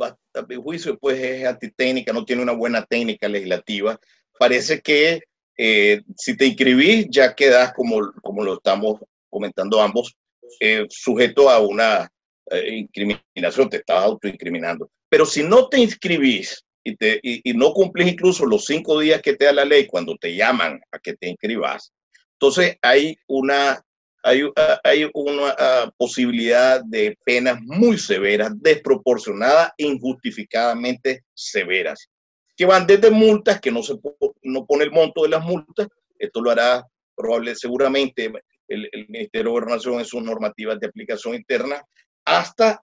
a mi juicio, pues es antitécnica, no tiene una buena técnica legislativa. Parece que eh, si te inscribís, ya quedas, como, como lo estamos comentando ambos, eh, sujeto a una eh, incriminación, te estás autoincriminando. Pero si no te inscribís y, te, y, y no cumplís incluso los cinco días que te da la ley cuando te llaman a que te inscribas, entonces hay una, hay, uh, hay una uh, posibilidad de penas muy severas, desproporcionadas e injustificadamente severas, que van desde multas, que no se no pone el monto de las multas, esto lo hará probable, seguramente el, el Ministerio de Gobernación en sus normativas de aplicación interna, hasta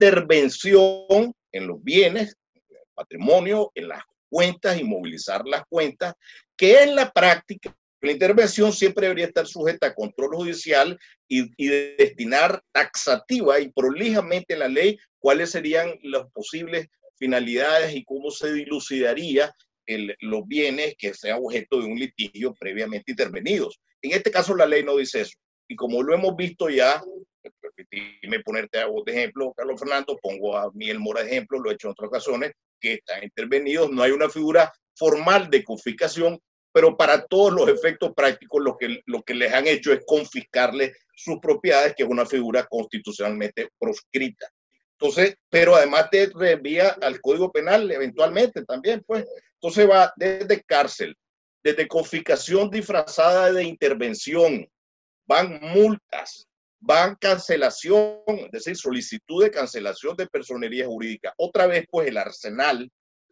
intervención en los bienes, en el patrimonio, en las cuentas, inmovilizar las cuentas, que en la práctica la intervención siempre debería estar sujeta a control judicial y, y de destinar taxativa y prolijamente en la ley cuáles serían las posibles finalidades y cómo se dilucidaría el, los bienes que sean objeto de un litigio previamente intervenidos. En este caso la ley no dice eso. Y como lo hemos visto ya, permíteme ponerte a vos de ejemplo, Carlos Fernando, pongo a Miguel Mora de ejemplo, lo he hecho en otras ocasiones, que están intervenidos, no hay una figura formal de confiscación, pero para todos los efectos prácticos lo que, lo que les han hecho es confiscarles sus propiedades, que es una figura constitucionalmente proscrita. Entonces, pero además te reenvía al Código Penal eventualmente también, pues. Entonces va desde cárcel, desde confiscación disfrazada de intervención, van multas, van cancelación, es decir, solicitud de cancelación de personería jurídica. Otra vez, pues, el arsenal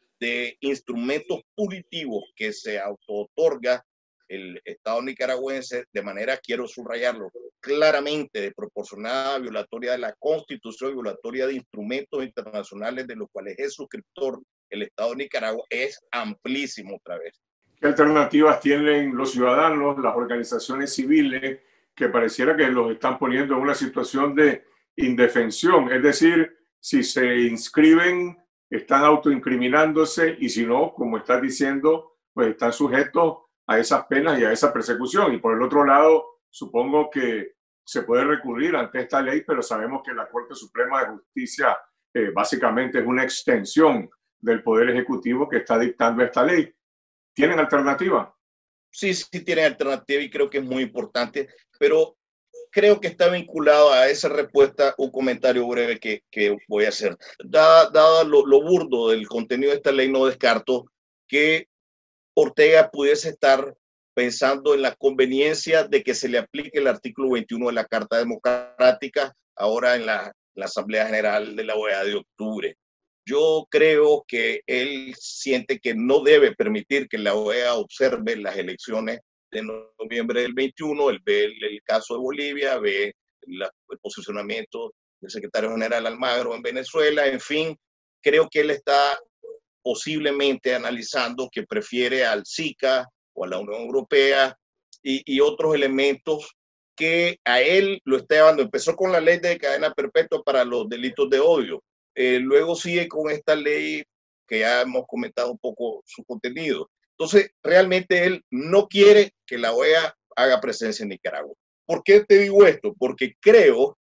de instrumentos punitivos que se auto-otorga el Estado nicaragüense de manera, quiero subrayarlo, claramente desproporcionada, violatoria de la Constitución, violatoria de instrumentos internacionales de los cuales es suscriptor el Estado de Nicaragua, es amplísimo otra vez. ¿Qué alternativas tienen los ciudadanos, las organizaciones civiles, que pareciera que los están poniendo en una situación de indefensión? Es decir, si se inscriben, están autoincriminándose, y si no, como estás diciendo, pues están sujetos a esas penas y a esa persecución. Y por el otro lado, supongo que se puede recurrir ante esta ley, pero sabemos que la Corte Suprema de Justicia eh, básicamente es una extensión del Poder Ejecutivo que está dictando esta ley. ¿Tienen alternativa? Sí, sí tienen alternativa y creo que es muy importante, pero creo que está vinculado a esa respuesta un comentario breve que, que voy a hacer. Dado, dado lo, lo burdo del contenido de esta ley, no descarto que Ortega pudiese estar pensando en la conveniencia de que se le aplique el artículo veintiuno de la Carta Democrática ahora en la, la Asamblea General de la O E A de octubre. Yo creo que él siente que no debe permitir que la O E A observe las elecciones de noviembre del veintiuno. Él ve el, el caso de Bolivia, ve la, el posicionamiento del secretario general Almagro en Venezuela. En fin, creo que él está posiblemente analizando que prefiere al SICA o a la Unión Europea y, y otros elementos que a él lo está llevando. Empezó con la ley de cadena perpetua para los delitos de odio. Eh, luego sigue con esta ley que ya hemos comentado un poco su contenido. Entonces, realmente él no quiere que la O E A haga presencia en Nicaragua. ¿Por qué te digo esto? Porque creo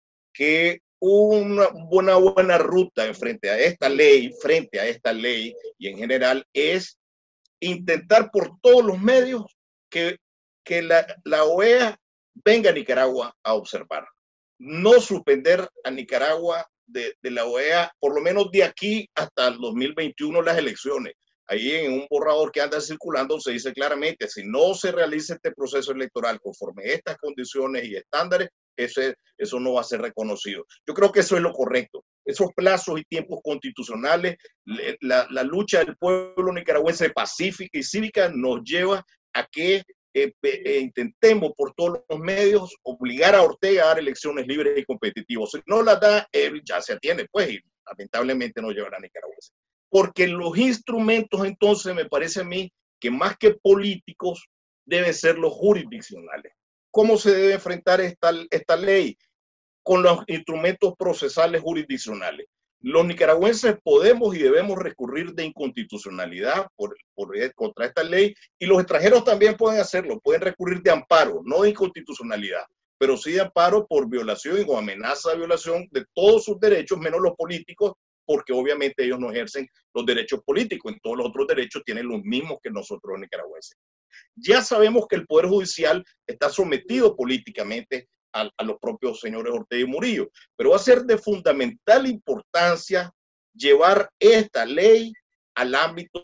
que una buena, buena ruta en frente a esta ley, frente a esta ley y en general es intentar por todos los medios que, que la, la O E A venga a Nicaragua a observar. No suspender a Nicaragua de, de la O E A, por lo menos de aquí hasta el dos mil veintiuno las elecciones. Ahí en un borrador que anda circulando se dice claramente, si no se realiza este proceso electoral conforme a estas condiciones y estándares, ese, eso no va a ser reconocido. Yo creo que eso es lo correcto. Esos plazos y tiempos constitucionales, la, la lucha del pueblo nicaragüense pacífica y cívica nos lleva a que eh, eh, intentemos por todos los medios obligar a Ortega a dar elecciones libres y competitivas. Si no las da, él ya se atiene, pues, y lamentablemente no llevará a Nicaragua. Porque los instrumentos, entonces, me parece a mí que más que políticos deben ser los jurisdiccionales. ¿Cómo se debe enfrentar esta, esta ley? Con los instrumentos procesales jurisdiccionales. Los nicaragüenses podemos y debemos recurrir de inconstitucionalidad por, por, contra esta ley, y los extranjeros también pueden hacerlo, pueden recurrir de amparo, no de inconstitucionalidad, pero sí de amparo por violación o amenaza de violación de todos sus derechos, menos los políticos, porque obviamente ellos no ejercen los derechos políticos. En todos los otros derechos tienen los mismos que nosotros los nicaragüenses. Ya sabemos que el Poder Judicial está sometido políticamente a, a los propios señores Ortega y Murillo, pero va a ser de fundamental importancia llevar esta ley al ámbito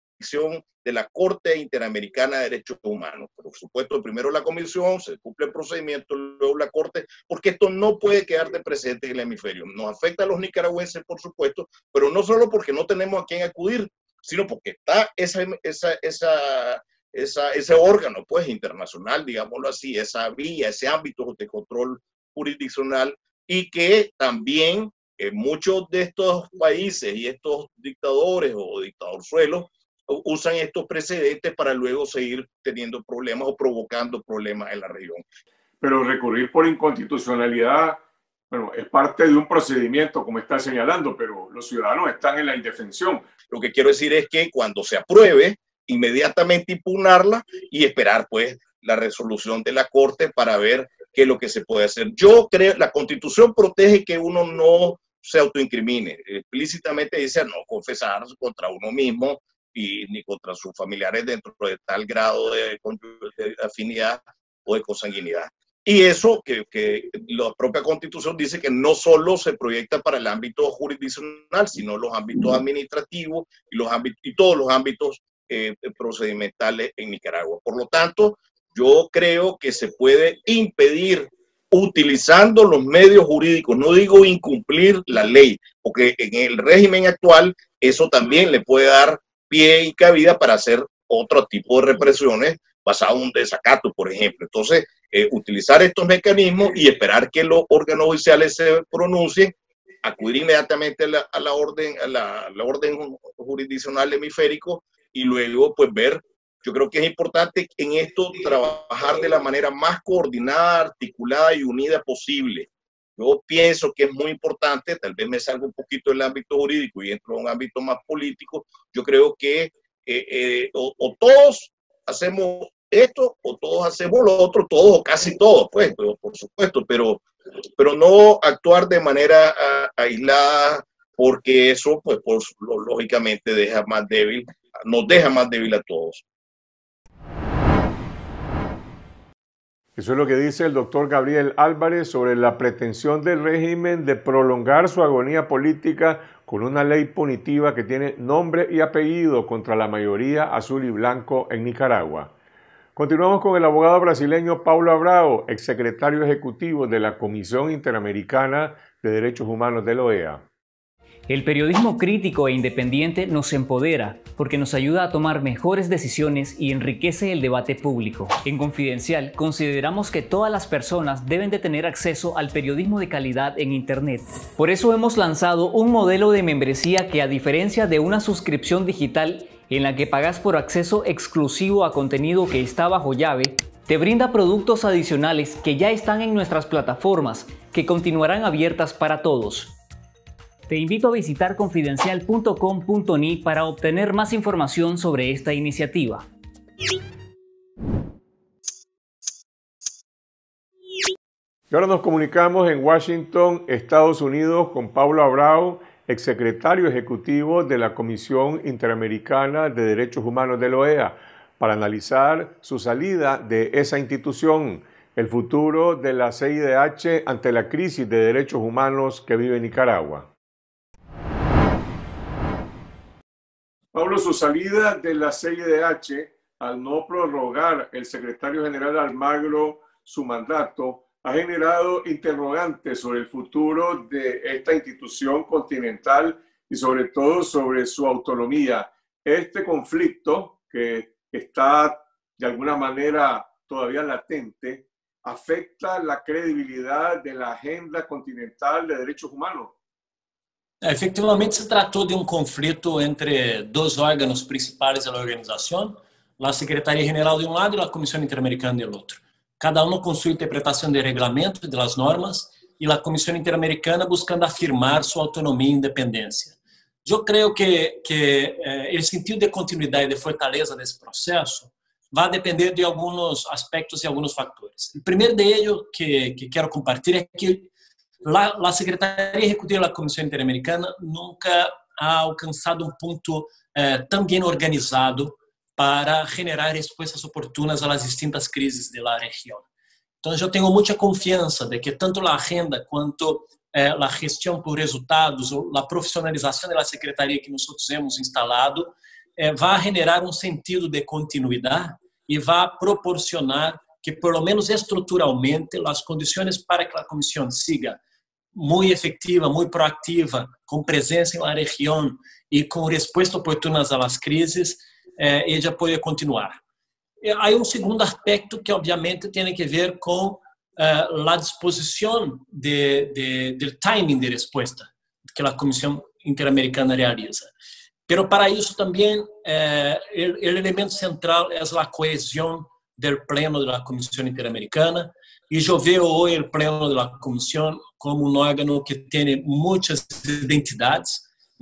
de la Corte Interamericana de Derechos Humanos. Por supuesto, primero la Comisión, se cumple el procedimiento, luego la Corte, porque esto no puede quedar de presente en el hemisferio. Nos afecta a los nicaragüenses, por supuesto, pero no solo porque no tenemos a quién acudir, sino porque está esa, esa, esa, esa, ese órgano, pues, internacional, digámoslo así, esa vía, ese ámbito de control jurisdiccional, y que también en muchos de estos países y estos dictadores o dictadorzuelos usan estos precedentes para luego seguir teniendo problemas o provocando problemas en la región. Pero recurrir por inconstitucionalidad, bueno, es parte de un procedimiento, como está señalando, pero los ciudadanos están en la indefensión. Lo que quiero decir es que cuando se apruebe, inmediatamente impugnarla y esperar, pues, la resolución de la Corte para ver qué es lo que se puede hacer. Yo creo, la Constitución protege que uno no se autoincrimine. Explícitamente dice no confesar contra uno mismo y ni contra sus familiares dentro de tal grado de, de afinidad o de consanguinidad. Y eso que, que la propia Constitución dice que no solo se proyecta para el ámbito jurisdiccional, sino los ámbitos administrativos y, los ámbitos, y todos los ámbitos eh, procedimentales en Nicaragua. Por lo tanto, yo creo que se puede impedir utilizando los medios jurídicos, no digo incumplir la ley, porque en el régimen actual eso también le puede dar pie y cabida para hacer otro tipo de represiones basado en un desacato, por ejemplo. Entonces, eh, utilizar estos mecanismos y esperar que los órganos judiciales se pronuncien, acudir inmediatamente a la, a la, orden, a la, a la orden jurisdiccional hemisférico y luego pues ver. Yo creo que es importante en esto trabajar de la manera más coordinada, articulada y unida posible. Yo pienso que es muy importante, tal vez me salga un poquito del ámbito jurídico y entro a un ámbito más político. Yo creo que eh, eh, o, o todos hacemos esto o todos hacemos lo otro, todos o casi todos, pues, pero, por supuesto, pero, pero no actuar de manera a, aislada porque eso, pues, por, lógicamente, deja más débil, nos deja más débil a todos. Eso es lo que dice el doctor Gabriel Álvarez sobre la pretensión del régimen de prolongar su agonía política con una ley punitiva que tiene nombre y apellido contra la mayoría azul y blanco en Nicaragua. Continuamos con el abogado brasileño Paulo Abrao, exsecretario ejecutivo de la Comisión Interamericana de Derechos Humanos de la O E A. El periodismo crítico e independiente nos empodera porque nos ayuda a tomar mejores decisiones y enriquece el debate público. En Confidencial consideramos que todas las personas deben de tener acceso al periodismo de calidad en Internet. Por eso hemos lanzado un modelo de membresía que, a diferencia de una suscripción digital en la que pagas por acceso exclusivo a contenido que está bajo llave, te brinda productos adicionales que ya están en nuestras plataformas, que continuarán abiertas para todos. Te invito a visitar confidencial punto com punto ni para obtener más información sobre esta iniciativa. Y ahora nos comunicamos en Washington, Estados Unidos, con Paulo Abrao, exsecretario ejecutivo de la Comisión Interamericana de Derechos Humanos de la O E A, para analizar su salida de esa institución, el futuro de la C I D H ante la crisis de derechos humanos que vive Nicaragua. Pablo, su salida de la C I D H, al no prorrogar el secretario general Almagro su mandato, ha generado interrogantes sobre el futuro de esta institución continental y sobre todo sobre su autonomía. Este conflicto, que está de alguna manera todavía latente, afecta la credibilidad de la agenda continental de derechos humanos. Efectivamente, se tratou de um conflito entre dois órgãos principais da organização, a Secretaria-Geral de um lado e a Comissão Interamericana do outro. Cada um com sua interpretação de regulamento, das normas, e a Comissão Interamericana buscando afirmar sua autonomia e independência. Eu creio que, que eh, o sentido de continuidade e de fortaleza desse processo vai depender de alguns aspectos e alguns fatores. O primeiro deles que, que quero compartilhar é que La, la Secretaría Ejecutiva de la Comisión Interamericana nunca ha alcanzado un punto eh, tan bien organizado para generar respuestas oportunas a las distintas crisis de la región. Entonces yo tengo mucha confianza de que tanto la agenda cuanto eh, la gestión por resultados o la profesionalización de la Secretaría que nosotros hemos instalado eh, va a generar un sentido de continuidad y va a proporcionar que por lo menos estruturalmente las condiciones para que la Comisión siga muy efectiva, muy proactiva, con presencia en la región y con respuestas oportunas a las crisis, eh, ella puede continuar. Hay un segundo aspecto que obviamente tiene que ver con eh, la disposición de, de, del timing de respuesta que la Comisión Interamericana realiza. Pero para eso también eh, el, el elemento central es la cohesión del Pleno de la Comisión Interamericana, y yo veo hoy el Pleno de la Comisión como un órgano que tiene muchas identidades,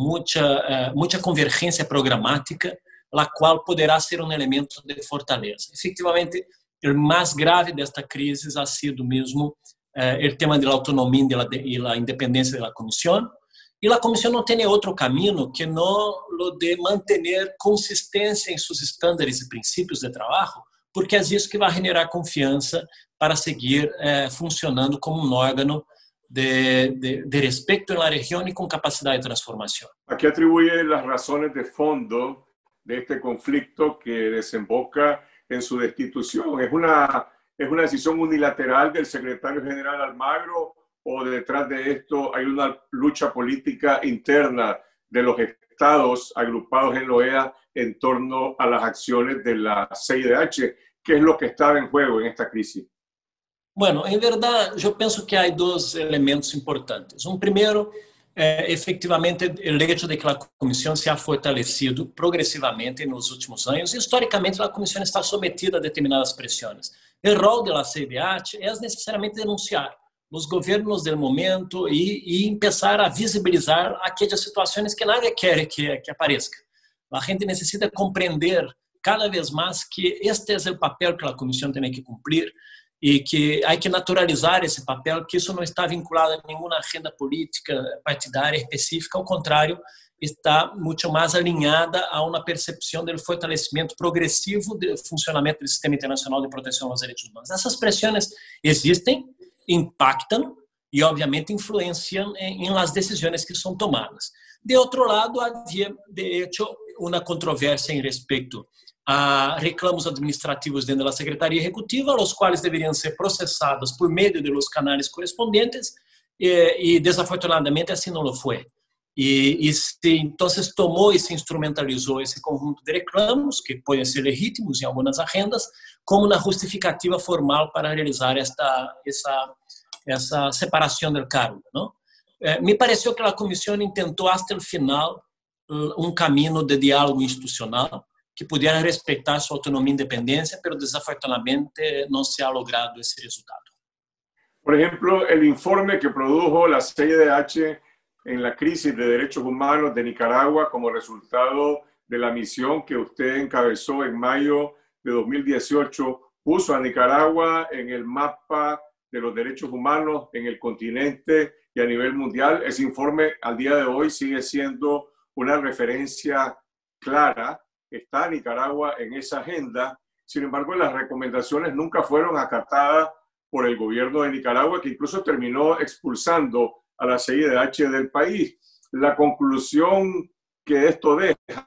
mucha, uh, mucha convergencia programática, la cual poderá ser un elemento de fortaleza. Efectivamente, el más grave de esta crisis ha sido mismo uh, el tema de la autonomía de la, de, y la independencia de la Comisión, y la Comisión no tiene otro camino que no lo de mantener consistencia en sus estándares y principios de trabajo, porque es isso que vai generar confiança para seguir eh, funcionando como um órgão de, de, de respeito na região e com capacidade de transformação. ¿A qué atribuye las razones de fondo de este conflicto que desemboca en su destitución? ¿Es una, es una decisión unilateral del secretario general Almagro o detrás de esto hay una lucha política interna de los estados agrupados en la O E A en torno a las acciones de la C I D H? ¿Qué es lo que estaba en juego en esta crisis? Bueno, en verdad, yo pienso que hay dos elementos importantes. Un primero, eh, efectivamente, el hecho de que la Comisión se ha fortalecido progresivamente en los últimos años. Históricamente, la Comisión está sometida a determinadas presiones. El rol de la C I D H es necesariamente denunciar los gobiernos del momento y, y empezar a visibilizar aquellas situaciones que nadie quiere que, que aparezcan. La gente necesita comprender cada vez más que este es el papel que la Comisión tiene que cumplir y que hay que naturalizar ese papel, que eso no está vinculado a ninguna agenda política partidaria específica, al contrario, está mucho más alinhada a una percepción del fortalecimiento progresivo del funcionamiento del Sistema Internacional de Protección a los Derechos Humanos. Esas presiones existen, impactan y obviamente influencian en, en las decisiones que son tomadas. De otro lado, había de hecho una controversia en respecto a reclamos administrativos dentro de la Secretaría Ejecutiva, los cuales deberían ser procesados por medio de los canales correspondientes eh, y desafortunadamente así no lo fue. Y, y se, entonces tomó y se instrumentalizó ese conjunto de reclamos, que pueden ser legítimos en algunas agendas, como una justificativa formal para realizar esta, esa, esa separación del cargo, ¿no? Eh, me pareció que la Comisión intentó hasta el final un camino de diálogo institucional que pudiera respetar su autonomía e independencia, pero desafortunadamente no se ha logrado ese resultado. Por ejemplo, el informe que produjo la C I D H en la crisis de derechos humanos de Nicaragua como resultado de la misión que usted encabezó en mayo de dos mil dieciocho, puso a Nicaragua en el mapa de los derechos humanos en el continente y a nivel mundial. Ese informe al día de hoy sigue siendo una referencia clara. Está Nicaragua en esa agenda. Sin embargo, las recomendaciones nunca fueron acatadas por el gobierno de Nicaragua, que incluso terminó expulsando a la C I D H del país. La conclusión que esto deja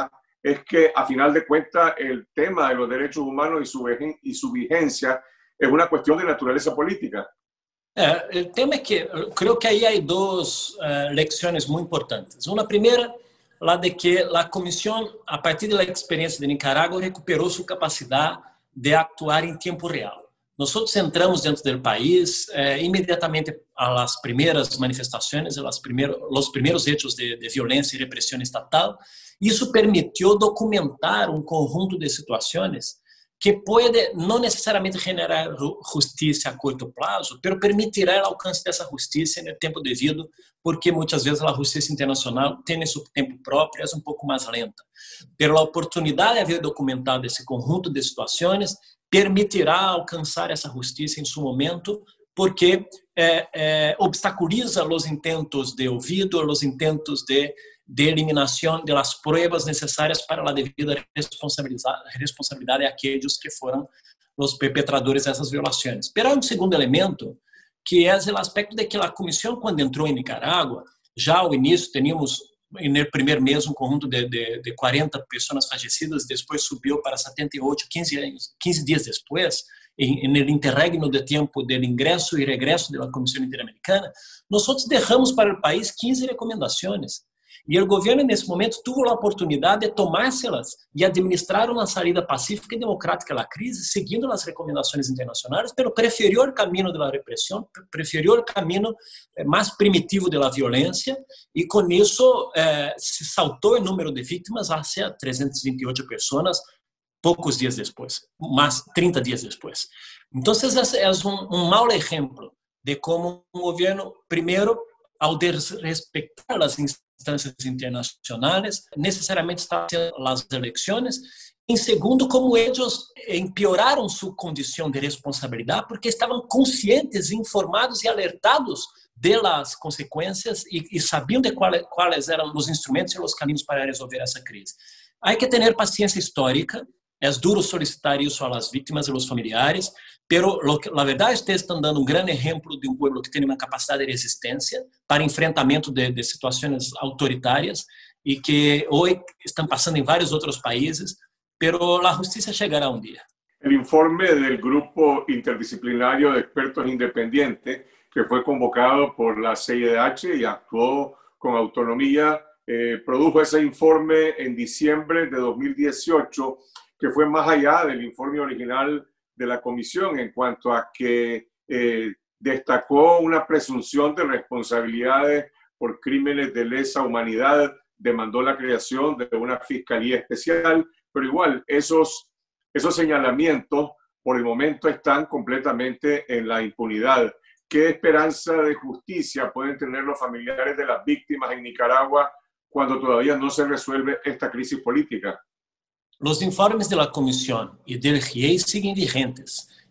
es que, a final de cuentas, el tema de los derechos humanos y su, y su vigencia es una cuestión de naturaleza política. Eh, el tema es que creo que ahí hay dos uh, lecciones muy importantes. Una primera, la de que la Comisión, a partir de la experiencia de Nicaragua, recuperó su capacidad de actuar en tiempo real. Nosotros entramos dentro del país eh, inmediatamente a las primeras manifestaciones, a las primer, los primeros hechos de, de violencia y represión estatal. Y eso permitió documentar un conjunto de situaciones que puede no necesariamente generar justicia a corto plazo, pero permitirá el alcance de esa justicia en el tiempo debido, porque muchas veces la justicia internacional tiene su tiempo propio, es un poco más lenta. Pero la oportunidad de haber documentado ese conjunto de situaciones permitirá alcançar essa justiça em seu momento, porque eh, eh, obstaculiza os intentos de ouvido, os intentos de, de eliminação das pruebas necessárias para a devida responsabilidade, responsabilidade daqueles que foram os perpetradores dessas violações. Mas há um segundo elemento, que é o aspecto de que a comissão, quando entrou em Nicarágua, já ao início tínhamos no primeiro mês um conjunto de, de, de quarenta pessoas fallecidas, depois subiu para setenta e oito, quinze, quinze dias depois, em, no interregno de tempo do ingresso e regresso da Comissão Interamericana, nós deixamos para o país quinze recomendações. E o governo, nesse momento, teve a oportunidade de tomárselas e administrar uma saída pacífica e democrática da crise, seguindo as recomendações internacionais, mas preferiu o caminho da repressão, preferiu o caminho mais primitivo da violência, e com isso eh, se saltou o número de vítimas hacia trezentas e vinte e oito pessoas, poucos dias depois, mais trinta dias depois. Então, é um, um mau exemplo de como um governo, primeiro, ao desrespeitar as instâncias internacionais, necessariamente está haciendo as eleições. Em segundo, como eles empeoraram sua condição de responsabilidade, porque estavam conscientes, informados e alertados das consequências e, e sabiam de qual, quais eram os instrumentos e os caminhos para resolver essa crise. Há que ter paciência histórica. É duro solicitar isso às vítimas e aos familiares, pero a verdade, ustedes estão dando um grande exemplo de um povo que tem uma capacidade de resistência para enfrentamento de, de situações autoritárias e que hoje estão passando em vários outros países, pero a justiça chegará um dia. El informe del Grupo Interdisciplinario de Expertos Independientes, que fue convocado por la C I D H y actuó con autonomía, eh, produjo ese informe en diciembre de dos mil dieciocho, que fue más allá del informe original de la Comisión en cuanto a que eh, destacó una presunción de responsabilidades por crímenes de lesa humanidad, demandó la creación de una fiscalía especial, pero igual esos, esos señalamientos por el momento están completamente en la impunidad. ¿Qué esperanza de justicia pueden tener los familiares de las víctimas en Nicaragua cuando todavía no se resuelve esta crisis política? Los informes de la Comisión y del G I E I siguen vigentes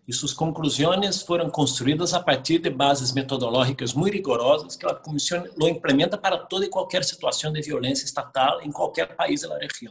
y sus conclusiones fueron construidas a partir de bases metodológicas muy rigurosas que la Comisión lo implementa para toda y cualquier situación de violencia estatal en cualquier país de la región.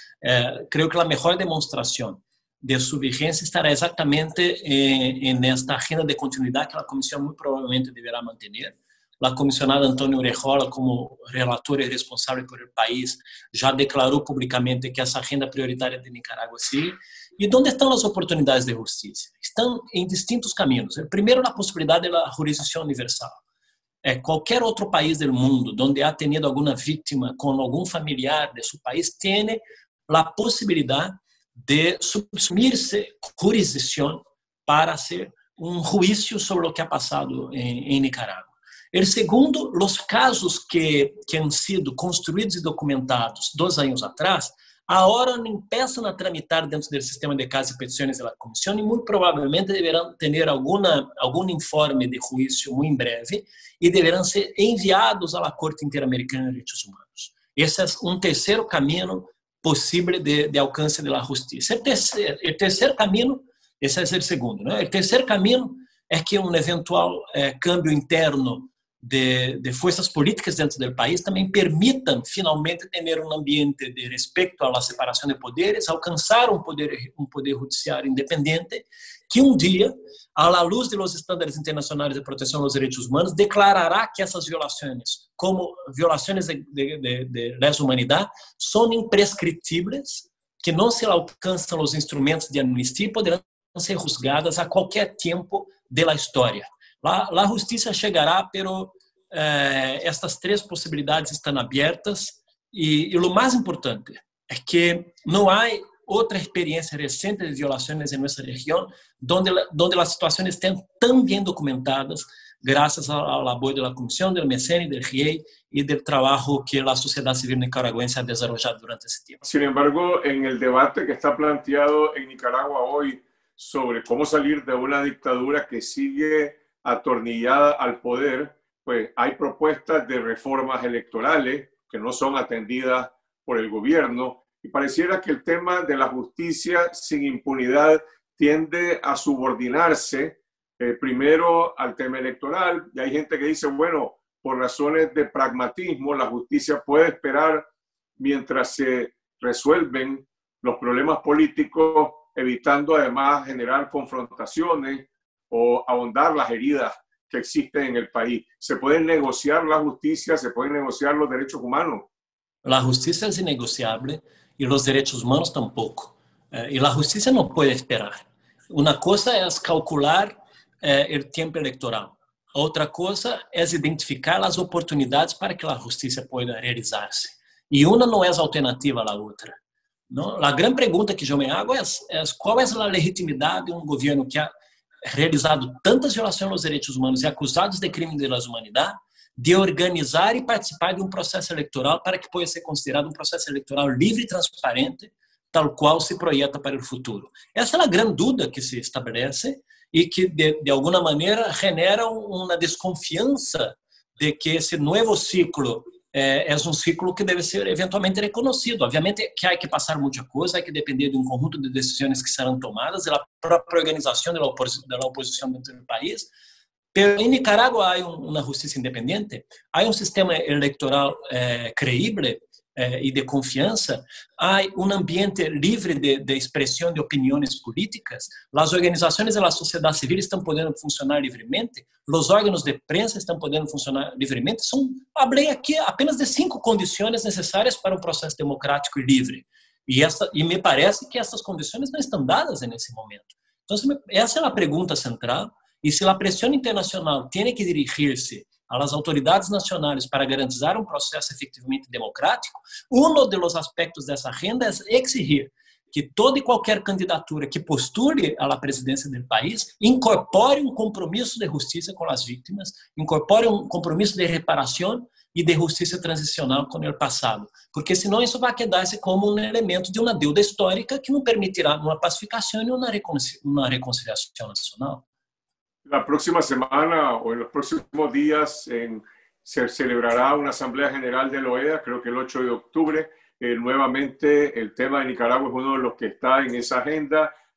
Eh, creo que la mejor demostración de su vigencia estará exactamente en, en esta agenda de continuidad que la Comisión muy probablemente deberá mantener. La comisionada Antônia Urrejola, como relatora y responsable por el país, ya declaró públicamente que esa agenda prioritaria de Nicaragua sigue. ¿Y dónde están las oportunidades de justicia? Están en distintos caminos. El primero, la posibilidad de la jurisdicción universal. Eh, cualquier otro país del mundo donde ha tenido alguna víctima con algún familiar de su país tiene la posibilidad de subsumirse jurisdicción para hacer un juicio sobre lo que ha pasado en, en Nicaragua. El segundo, los casos que, que han sido construidos y documentados dos años atrás, ahora empiezan a tramitar dentro del sistema de casos y peticiones de la Comisión y muy probablemente deberán tener alguna, algún informe de juicio muy en breve y deberán ser enviados a la Corte Interamericana de Derechos Humanos. Ese es un tercer camino posible de, de alcance de la justicia. El tercer, el tercer camino, ese es el segundo, ¿no? El tercer camino es que un eventual eh, cambio interno De, de fuerzas políticas dentro del país también permitan finalmente tener un ambiente de respeto a la separación de poderes, alcanzar un poder, un poder judiciario independiente que un día, a la luz de los estándares internacionales de protección de los derechos humanos, declarará que esas violaciones, como violaciones de, de, de, de lesa humanidad, son imprescriptibles, que no se alcanzan los instrumentos de amnistía y podrán ser juzgadas a cualquier tiempo de la historia. La, la justicia llegará, pero eh, estas tres posibilidades están abiertas y, y lo más importante es que no hay otra experiencia reciente de violaciones en nuestra región donde, la, donde las situaciones estén tan bien documentadas gracias a la labor de la Comisión, del M E C N, del R I E I y del trabajo que la sociedad civil nicaragüense ha desarrollado durante ese tiempo. Sin embargo, en el debate que está planteado en Nicaragua hoy sobre cómo salir de una dictadura que sigue atornillada al poder, pues hay propuestas de reformas electorales que no son atendidas por el gobierno y pareciera que el tema de la justicia sin impunidad tiende a subordinarse eh, primero al tema electoral y hay gente que dice, bueno, por razones de pragmatismo la justicia puede esperar mientras se resuelven los problemas políticos, evitando además generar confrontaciones o ahondar las heridas que existen en el país. ¿Se puede negociar la justicia? ¿Se pueden negociar los derechos humanos? La justicia es innegociable y los derechos humanos tampoco. Eh, y la justicia no puede esperar. Una cosa es calcular eh, el tiempo electoral. Otra cosa es identificar las oportunidades para que la justicia pueda realizarse. Y una no es alternativa a la otra, ¿no? La gran pregunta que yo me hago es, es ¿cuál es la legitimidad de un gobierno que ha realizado tantas violações aos direitos humanos e acusados de crime de lesa humanidade, de organizar e participar de um processo eleitoral para que possa ser considerado um processo eleitoral livre e transparente, tal qual se projeta para o futuro. Essa é a grande dúvida que se estabelece e que, de, de alguma maneira, genera uma desconfiança de que esse novo ciclo é, é um ciclo que deve ser eventualmente reconhecido. Obviamente que há que passar muita coisa, há que depender de um conjunto de decisões que serão tomadas, da própria organização da oposição, da oposição dentro do país. Pero em Nicarágua há uma justiça independente, há um sistema eleitoral eh, creíble eh, e de confiança, há um ambiente livre de, de expressão de opiniões políticas, as organizações da sociedade civil estão podendo funcionar livremente, os órgãos de prensa estão podendo funcionar livremente. São, falei aqui apenas de cinco condições necessárias para um processo democrático e livre. E, essa, e me parece que essas condições não estão dadas nesse momento. Então, essa é a pergunta central. E se a pressão internacional tem que dirigir-se às autoridades nacionais para garantizar um processo efetivamente democrático, um dos aspectos dessa agenda é exigir que toda e qualquer candidatura que postule à presidência do país incorpore um compromisso de justiça com as vítimas, incorpore um compromisso de reparação e de justiça transicional com o passado, porque senão isso vai quedar-se como um elemento de uma deuda histórica que não permitirá uma pacificação e uma reconciliação nacional. La próxima semana o en los próximos días en, se celebrará una Asamblea General de la O E A, creo que el ocho de octubre. Eh, nuevamente el tema de Nicaragua es uno de los que está en esa agenda.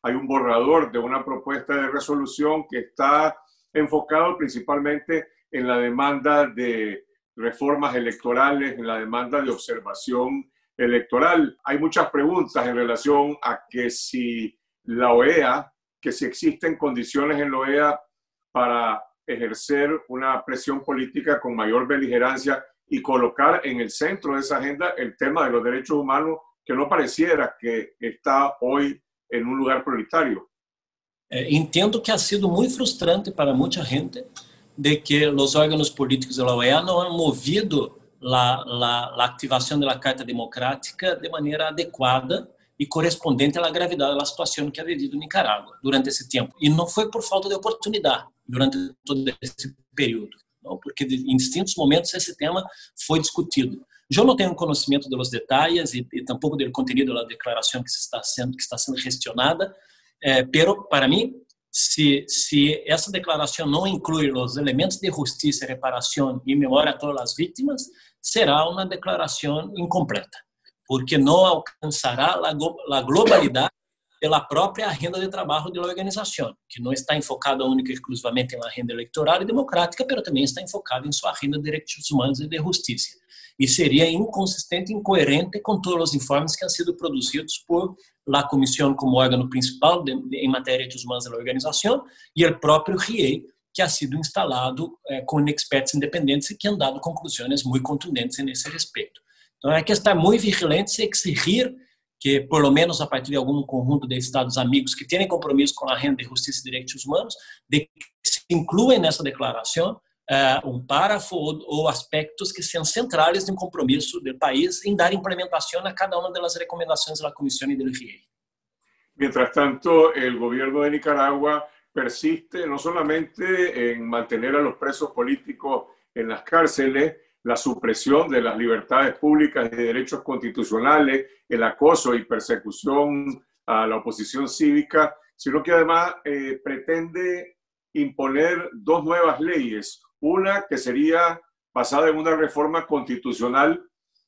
hay un borrador de una propuesta de resolución que está enfocado principalmente en la demanda de reformas electorales, en la demanda de observación electoral. Hay muchas preguntas en relación a que si la O E A, que si existen condiciones en la O E A para ejercer una presión política con mayor beligerancia y colocar en el centro de esa agenda el tema de los derechos humanos, que no pareciera que está hoy en un lugar prioritario. Eh, entendo que ha sido muy frustrante para mucha gente de que los órganos políticos de la O E A no han movido la, la, la activación de la Carta Democrática de manera adecuada y correspondente a la gravedad de la situación que ha vivido Nicaragua durante ese tiempo. Y no fue por falta de oportunidad durante todo ese periodo, ¿no? Porque en distintos momentos ese tema fue discutido. Yo no tengo conocimiento de los detalles y, y tampoco del contenido de la declaración que, se está, siendo, que está siendo gestionada, eh, pero para mí, si, si esa declaración no incluye los elementos de justicia, reparación y memoria a todas las víctimas, será una declaración incompleta, porque no alcanzará la, la globalidad de la propia agenda de trabajo de la organización, que no está enfocada única y exclusivamente en la agenda electoral y democrática, pero también está enfocada en su agenda de derechos humanos y de justicia. Y sería inconsistente e incoherente con todos los informes que han sido producidos por la Comisión como órgano principal de, de, en materia de derechos humanos de la organización y el propio R I E I, que ha sido instalado eh, con expertos independentes y que han dado conclusiones muy contundentes en ese respecto. Entonces hay que estar muy vigilantes y exigir que, por lo menos a partir de algún conjunto de estados amigos que tienen compromiso con la agenda de justicia y derechos humanos, de que se incluya en esa declaración uh, un párrafo ou, ou aspectos que sejam centrais no compromisso do país em dar implementação a cada uma das recomendações da Comissão e do R I E I. Mientras tanto, el gobierno de Nicaragua persiste no solamente en mantener a los presos políticos en las cárceles, la supresión de las libertades públicas y de derechos constitucionales, el acoso y persecución a la oposición cívica, sino que además eh, pretende imponer dos nuevas leyes. Una que sería basada en una reforma constitucional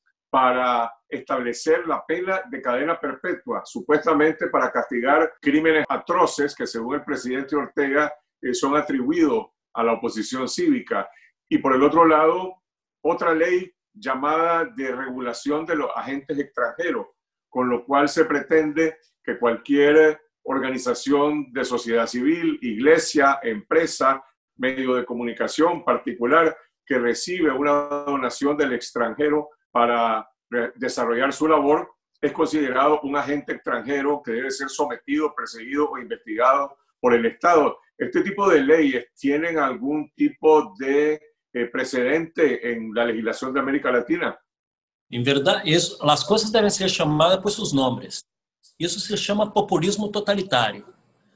para establecer la pena de cadena perpetua, supuestamente para castigar crímenes atroces que, según el presidente Ortega, eh, son atribuidos a la oposición cívica. Y por el otro lado, otra ley llamada de regulación de los agentes extranjeros, con lo cual se pretende que cualquier organización de sociedad civil, iglesia, empresa, medio de comunicación particular que recibe una donación del extranjero para desarrollar su labor, es considerado un agente extranjero que debe ser sometido, perseguido o investigado por el Estado. ¿Este tipo de leyes tienen algún tipo de eh, precedente en la legislación de América Latina? En verdad, eso, las cosas deben ser llamadas por sus nombres. Eso se llama populismo totalitario.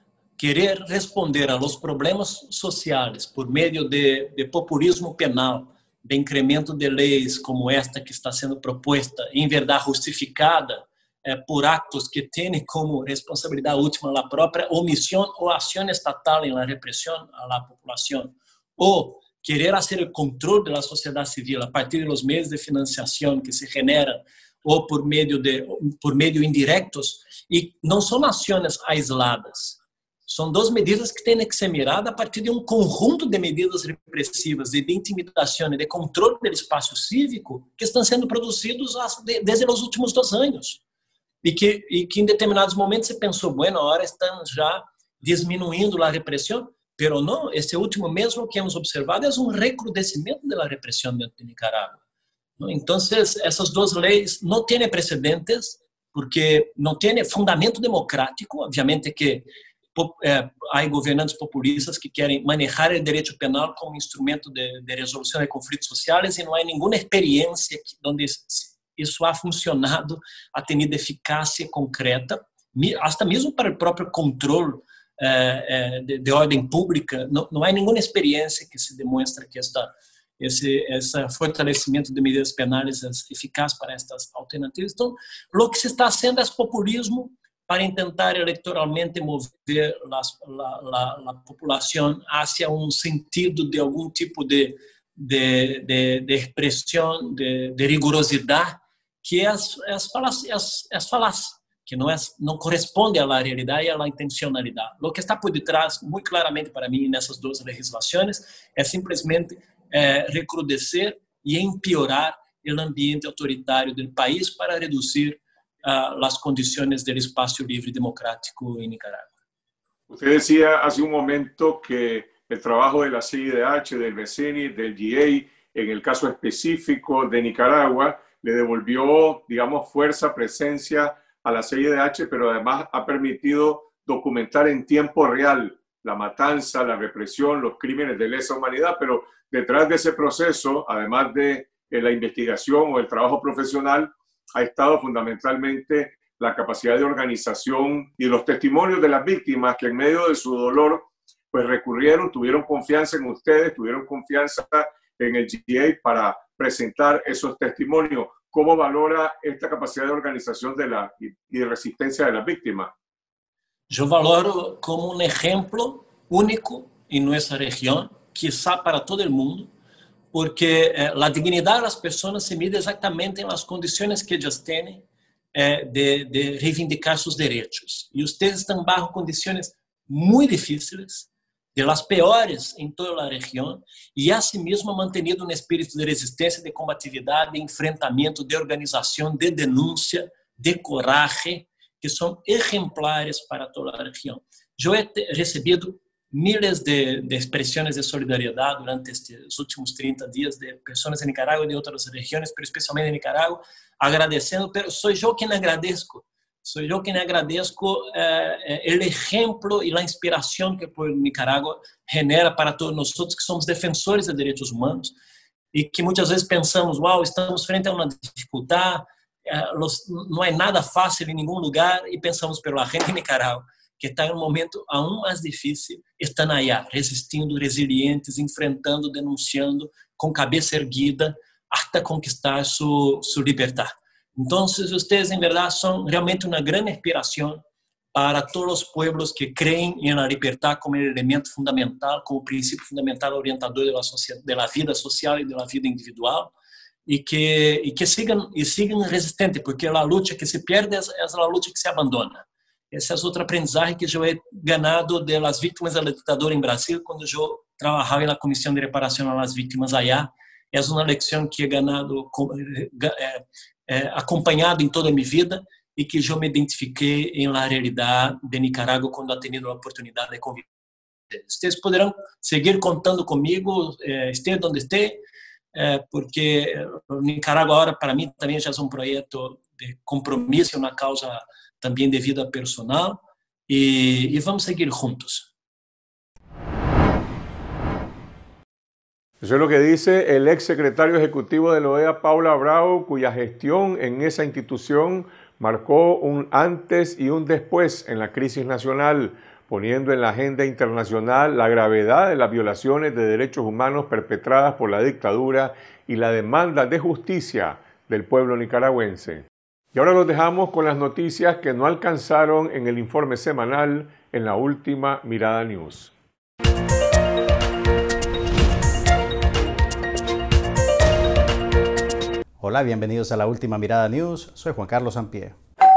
Querer responder a los problemas sociales por medio de, de populismo penal, de incremento de leis como esta que está sendo proposta, em verdade justificada eh, por actos que têm como responsabilidade última a própria omissão ou ação estatal em la repressão a la população, ou querer fazer o controle da sociedade civil a partir dos meios de financiação que se generam ou por meio de por meio indiretos, e não são ações aisladas. São duas medidas que têm que ser miradas a partir de um conjunto de medidas repressivas e de intimidação e de controle do espaço cívico que estão sendo produzidos desde os últimos dois anos. E que, e que em determinados momentos se pensou, bueno, agora estão já diminuindo a repressão, mas não, esse último mês o que hemos observado é um recrudescimento da repressão dentro de Nicarágua. Então, essas duas leis não têm precedentes, porque não têm fundamento democrático, obviamente que É, há governantes populistas que querem manejar o direito penal como instrumento de, de resolução de conflitos sociais e não há nenhuma experiência que, onde isso ha funcionado, ha tenido eficácia concreta, até mesmo para o próprio controle eh, de, de ordem pública, não, não há nenhuma experiência que se demonstra que esta, esse, esse fortalecimento de medidas penais é eficaz para estas alternativas. Então, o que se está haciendo é populismo para tentar eleitoralmente mover a, a, a população hacia um sentido de algum tipo de, de, de, de expressão, de, de rigorosidade, que é as, as falaz, as, as falaz, que no, es, no corresponde a la realidad y a la intencionalidad. Lo que está por detrás, muy claramente para mí, en esas dos legislaciones, es simplemente eh, recrudecer y empeorar el ambiente autoritario del país para reducir uh, las condiciones del espacio libre y democrático en Nicaragua. Usted decía hace un momento que el trabajo de la C I D H, del B C N I, del G A, en el caso específico de Nicaragua, le devolvió, digamos, fuerza, presencia a la C I D H, pero además ha permitido documentar en tiempo real la matanza, la represión, los crímenes de lesa humanidad, pero detrás de ese proceso, además de eh, la investigación o el trabajo profesional, ha estado fundamentalmente la capacidad de organización y los testimonios de las víctimas que en medio de su dolor pues recurrieron, tuvieron confianza en ustedes, tuvieron confianza en el G A para presentar esos testimonios. ¿Cómo valora esta capacidad de organización de la, y de resistencia de las víctimas? Yo valoro como un ejemplo único en nuestra región, quizá para todo el mundo, porque eh, la dignidad de las personas se mide exactamente en las condiciones que ellas tienen eh, de, de reivindicar sus derechos. Y ustedes están bajo condiciones muy difíciles, de las peores en toda la región, y asimismo ha mantenido un espíritu de resistencia, de combatividad, de enfrentamiento, de organización, de denuncia, de coraje, que son ejemplares para toda la región. Yo he recibido miles de, de expresiones de solidaridad durante estos últimos treinta días de personas de Nicaragua y de otras regiones, pero especialmente de Nicaragua, agradeciendo, pero soy yo quien agradezco. Soy yo quien agradezco eh, el ejemplo y la inspiración que por Nicaragua genera para todos nosotros que somos defensores de derechos humanos y que muchas veces pensamos, wow, estamos frente a una dificultad, eh, los, no hay nada fácil en ningún lugar, y pensamos, pero la gente de Nicaragua, que está en un momento aún más difícil, están allá, resistiendo, resilientes, enfrentando, denunciando, con cabeza erguida, hasta conquistar su, su libertad. Entonces, ustedes en verdad son realmente una gran inspiración para todos los pueblos que creen en la libertad como el elemento fundamental, como principio fundamental orientador de la, sociedad, de la vida social y de la vida individual, y que, y que sigan, y sigan resistentes, porque la lucha que se pierde es, es la lucha que se abandona. Essa é outra aprendizagem que eu he ganado de las víctimas da ditadura em Brasil, quando eu trabalhava na Comissão de Reparação às Vítimas allá. É uma lição que he ganado, é, é, acompanhado em toda a minha vida, e que eu me identifiquei em la realidade de Nicarágua quando he tenido a oportunidade de conviver. Vocês poderão seguir contando comigo, é, esteja onde esteja, é, porque Nicarágua agora para mim também já é um projeto de compromisso na causa también de vida personal, y, y vamos a seguir juntos. Eso es lo que dice el ex secretario ejecutivo de la O E A, Paula Abrao, cuya gestión en esa institución marcó un antes y un después en la crisis nacional, poniendo en la agenda internacional la gravedad de las violaciones de derechos humanos perpetradas por la dictadura y la demanda de justicia del pueblo nicaragüense. Y ahora los dejamos con las noticias que no alcanzaron en el informe semanal en la última Mirada News. Hola, bienvenidos a la última Mirada News. Soy Juan Carlos Sampié.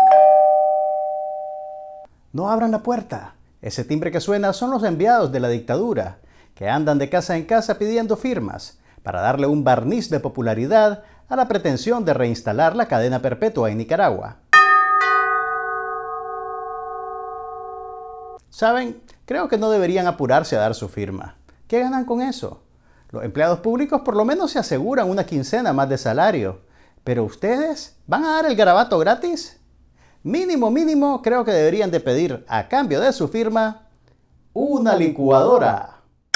No abran la puerta. Ese timbre que suena son los enviados de la dictadura, que andan de casa en casa pidiendo firmas para darle un barniz de popularidad a la pretensión de reinstalar la cadena perpetua en Nicaragua. ¿Saben? Creo que no deberían apurarse a dar su firma. ¿Qué ganan con eso? Los empleados públicos por lo menos se aseguran una quincena más de salario. ¿Pero ustedes van a dar el garabato gratis? Mínimo, mínimo, creo que deberían de pedir, a cambio de su firma, una licuadora.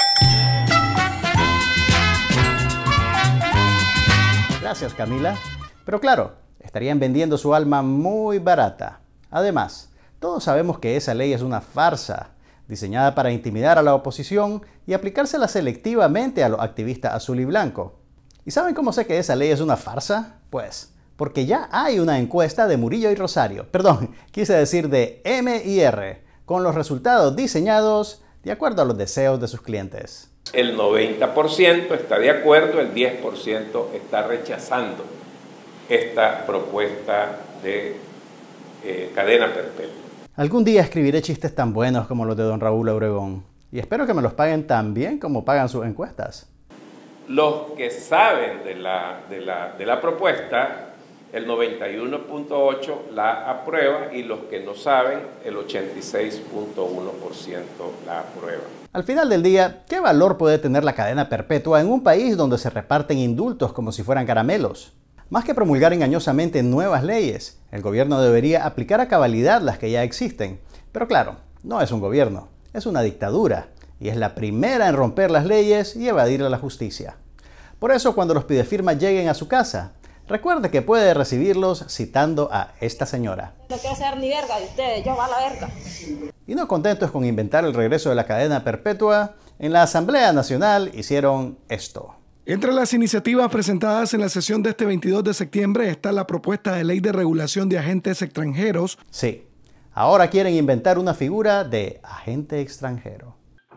Gracias, Camila. Pero claro, estarían vendiendo su alma muy barata. Además, todos sabemos que esa ley es una farsa, diseñada para intimidar a la oposición y aplicársela selectivamente a los activistas azul y blanco. ¿Y saben cómo sé que esa ley es una farsa? Pues, porque ya hay una encuesta de Murillo y Rosario, perdón, quise decir de M y R, con los resultados diseñados de acuerdo a los deseos de sus clientes. El noventa por ciento está de acuerdo, el diez por ciento está rechazando esta propuesta de eh, cadena perpetua. Algún día escribiré chistes tan buenos como los de don Raúl Obregón y espero que me los paguen tan bien como pagan sus encuestas. Los que saben de la, de la, de la propuesta, el noventa y uno punto ocho por ciento la aprueba y los que no saben, el ochenta y seis punto uno por ciento la aprueba. Al final del día, ¿qué valor puede tener la cadena perpetua en un país donde se reparten indultos como si fueran caramelos? Más que promulgar engañosamente nuevas leyes, el gobierno debería aplicar a cabalidad las que ya existen. Pero claro, no es un gobierno, es una dictadura, y es la primera en romper las leyes y evadir a la justicia. Por eso, cuando los pidefirmas lleguen a su casa, recuerde que puede recibirlos citando a esta señora. No quiero ser ni verga de ustedes, yo va a la verga. Y no contentos con inventar el regreso de la cadena perpetua, en la Asamblea Nacional hicieron esto. Entre las iniciativas presentadas en la sesión de este veintidós de septiembre está la propuesta de ley de regulación de agentes extranjeros. Sí, ahora quieren inventar una figura de agente extranjero.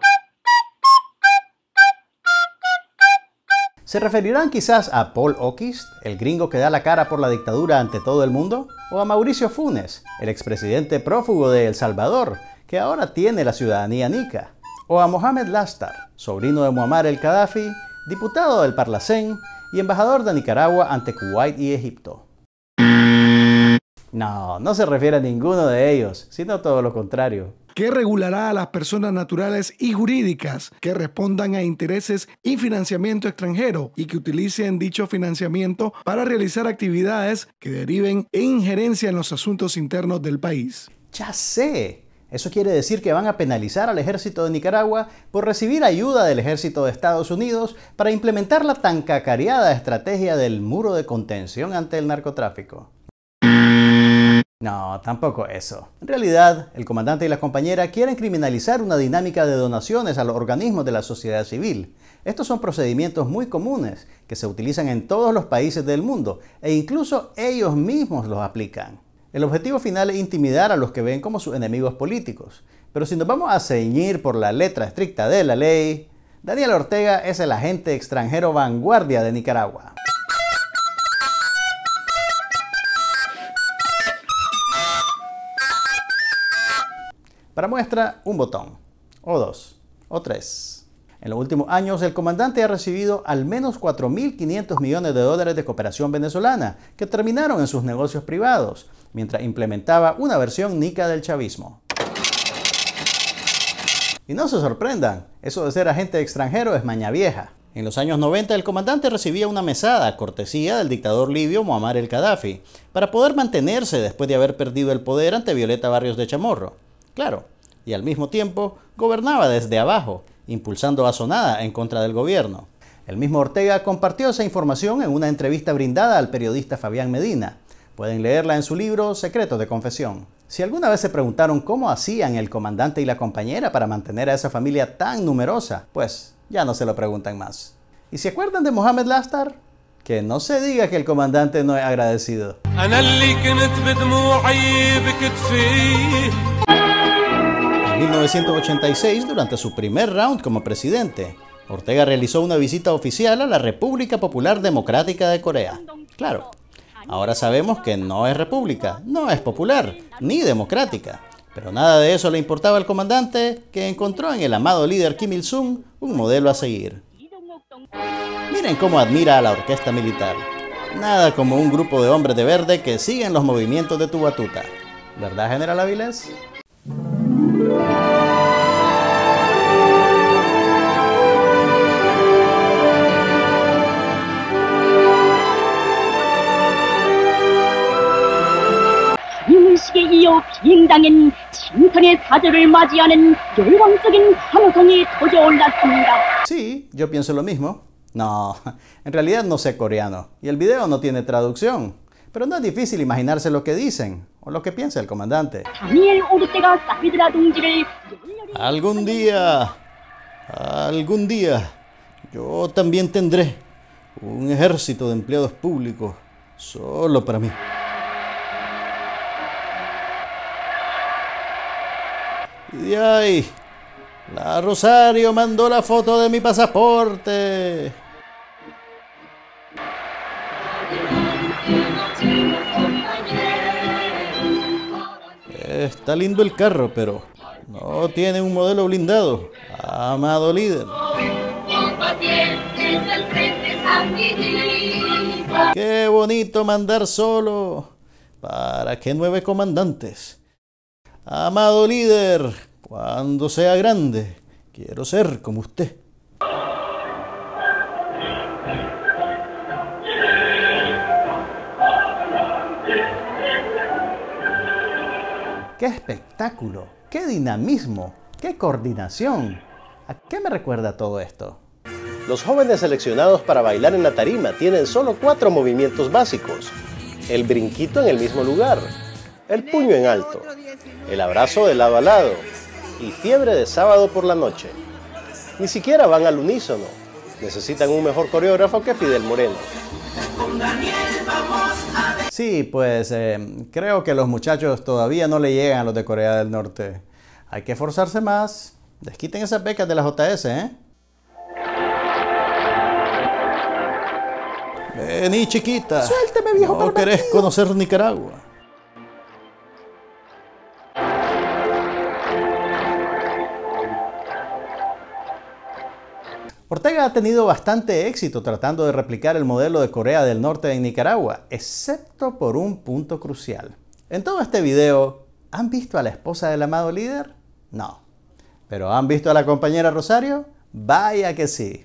¿Se referirán quizás a Paul Oquist, el gringo que da la cara por la dictadura ante todo el mundo? ¿O a Mauricio Funes, el expresidente prófugo de El Salvador, que ahora tiene la ciudadanía nica? ¿O a Mohamed Lastar, sobrino de Muammar el Gaddafi, diputado del Parlacén y embajador de Nicaragua ante Kuwait y Egipto? No, no se refiere a ninguno de ellos, sino todo lo contrario. Que regulará a las personas naturales y jurídicas que respondan a intereses y financiamiento extranjero y que utilicen dicho financiamiento para realizar actividades que deriven en injerencia en los asuntos internos del país. ¡Ya sé! Eso quiere decir que van a penalizar al ejército de Nicaragua por recibir ayuda del ejército de Estados Unidos para implementar la tan cacareada estrategia del muro de contención ante el narcotráfico. No, tampoco eso. En realidad, el comandante y la compañera quieren criminalizar una dinámica de donaciones a los organismos de la sociedad civil. Estos son procedimientos muy comunes que se utilizan en todos los países del mundo e incluso ellos mismos los aplican. El objetivo final es intimidar a los que ven como sus enemigos políticos. Pero si nos vamos a ceñir por la letra estricta de la ley, Daniel Ortega es el agente extranjero vanguardia de Nicaragua. Para muestra, un botón, o dos, o tres. En los últimos años, el comandante ha recibido al menos cuatro mil quinientos millones de dólares de cooperación venezolana, que terminaron en sus negocios privados, mientras implementaba una versión nica del chavismo. Y no se sorprendan, eso de ser agente extranjero es maña vieja. En los años noventa, el comandante recibía una mesada, cortesía del dictador libio Muammar el Gaddafi, para poder mantenerse después de haber perdido el poder ante Violeta Barrios de Chamorro. Claro, y al mismo tiempo gobernaba desde abajo, impulsando asonada en contra del gobierno. El mismo Ortega compartió esa información en una entrevista brindada al periodista Fabián Medina. Pueden leerla en su libro Secretos de Confesión. Si alguna vez se preguntaron cómo hacían el comandante y la compañera para mantener a esa familia tan numerosa, pues ya no se lo preguntan más. ¿Y se acuerdan de Mohamed Lastar? Que no se diga que el comandante no es agradecido. En mil novecientos ochenta y seis, durante su primer round como presidente, Ortega realizó una visita oficial a la República Popular Democrática de Corea. Claro, ahora sabemos que no es república, no es popular, ni democrática. Pero nada de eso le importaba al comandante, que encontró en el amado líder Kim Il-sung un modelo a seguir. Miren cómo admira a la orquesta militar. Nada como un grupo de hombres de verde que siguen los movimientos de tu batuta. ¿Verdad, General Avilés? 시에 이어 비행당엔 칭탄의 사절을 맞이하는 열광적인 환호성이 터져올랐습니다. Sí, yo pienso lo mismo. No, en realidad no sé coreano y el video no tiene traducción, pero no es difícil imaginarse lo que dicen o lo que piensa el comandante. Algún día, algún día, yo también tendré un ejército de empleados públicos solo para mí. Y de ahí, la Rosario mandó la foto de mi pasaporte. Está lindo el carro, pero no tiene un modelo blindado. Amado líder. Qué bonito mandar solo. ¿Para qué nueve comandantes? Amado líder, cuando sea grande, quiero ser como usted. ¡Qué espectáculo! ¡Qué dinamismo! ¡Qué coordinación! ¿A qué me recuerda todo esto? Los jóvenes seleccionados para bailar en la tarima tienen solo cuatro movimientos básicos. El brinquito en el mismo lugar, el puño en alto, el abrazo de lado a lado y fiebre de sábado por la noche. Ni siquiera van al unísono. Necesitan un mejor coreógrafo que Fidel Moreno. Sí, pues eh, creo que los muchachos todavía no le llegan a los de Corea del Norte. Hay que esforzarse más. Desquiten esas becas de la J S, ¿eh? Vení, chiquita. Suélteme, viejo ¿No pervertido. querés conocer Nicaragua? Ortega ha tenido bastante éxito tratando de replicar el modelo de Corea del Norte en Nicaragua, excepto por un punto crucial. En todo este video, ¿han visto a la esposa del amado líder? No. ¿Pero han visto a la compañera Rosario? Vaya que sí.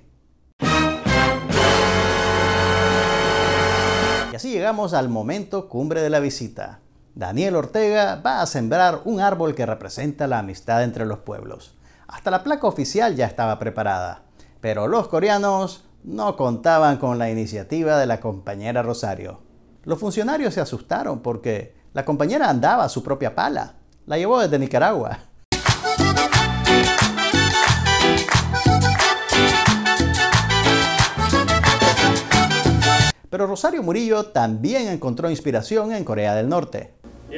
Y así llegamos al momento cumbre de la visita. Daniel Ortega va a sembrar un árbol que representa la amistad entre los pueblos. Hasta la placa oficial ya estaba preparada. Pero los coreanos no contaban con la iniciativa de la compañera Rosario. Los funcionarios se asustaron porque la compañera andaba a su propia pala. La llevó desde Nicaragua. Pero Rosario Murillo también encontró inspiración en Corea del Norte.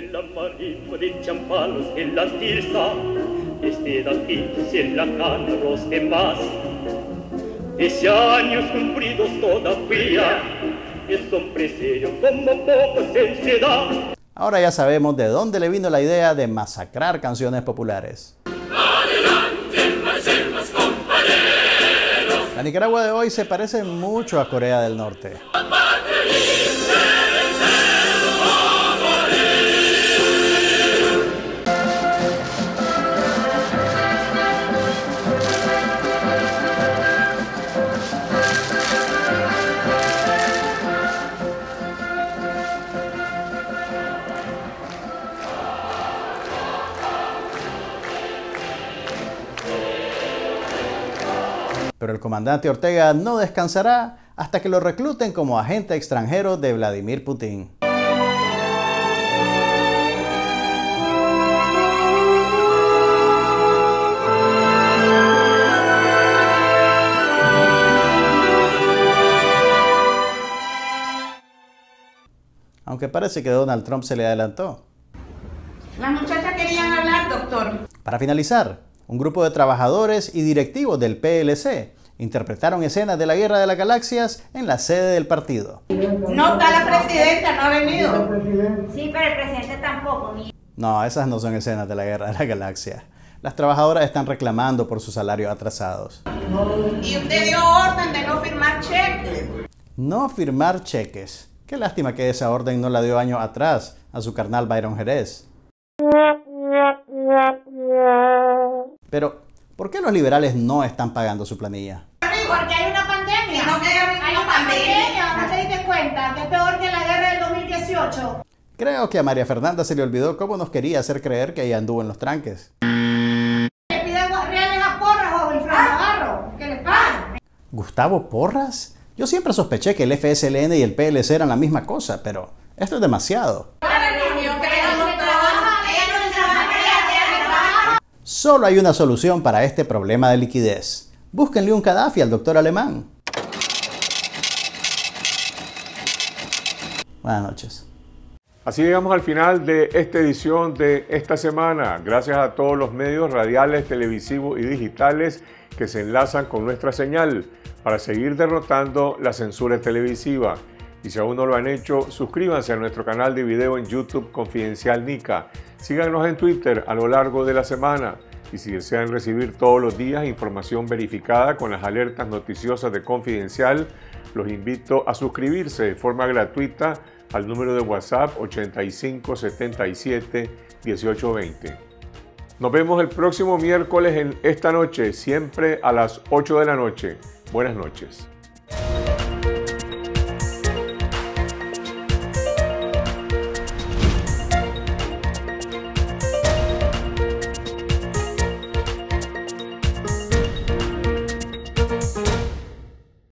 Ese años cumplidos todavía es hombre serio como poco se da. Ahora ya sabemos de dónde le vino la idea de masacrar canciones populares. Adelante, marchemos, compañeros. La Nicaragua de hoy se parece mucho a Corea del Norte. Pero el comandante Ortega no descansará hasta que lo recluten como agente extranjero de Vladimir Putin. Aunque parece que Donald Trump se le adelantó. Las muchachas querían hablar, doctor. Para finalizar, un grupo de trabajadores y directivos del P L C interpretaron escenas de la Guerra de las Galaxias en la sede del partido. No está la presidenta, no ha venido. Sí, pero el presidente tampoco. Ni... No, esas no son escenas de la Guerra de las Galaxias. Las trabajadoras están reclamando por sus salarios atrasados. Y usted dio orden de no firmar cheques. No firmar cheques. Qué lástima que esa orden no la dio años atrás a su carnal Byron Jerez. Pero, ¿por qué los liberales no están pagando su planilla? Porque hay una pandemia. No, que hay una pandemia. ¿No te diste cuenta que es peor que la guerra del dos mil dieciocho? Creo que a María Fernanda se le olvidó cómo nos quería hacer creer que ella anduvo en los tranques. Le piden reales a Porras o el Navarro, que le paguen. ¿Gustavo Porras? Yo siempre sospeché que el F S L N y el P L C eran la misma cosa, pero esto es demasiado. Solo hay una solución para este problema de liquidez. Búsquenle un Gaddafi al doctor Alemán. Buenas noches. Así llegamos al final de esta edición de esta semana. Gracias a todos los medios radiales, televisivos y digitales que se enlazan con nuestra señal para seguir derrotando la censura televisiva. Y si aún no lo han hecho, suscríbanse a nuestro canal de video en YouTube Confidencial Nica. Síganos en Twitter a lo largo de la semana. Y si desean recibir todos los días información verificada con las alertas noticiosas de Confidencial, los invito a suscribirse de forma gratuita al número de WhatsApp ochenta y cinco setenta y siete dieciocho veinte. Nos vemos el próximo miércoles en esta noche, siempre a las ocho de la noche. Buenas noches.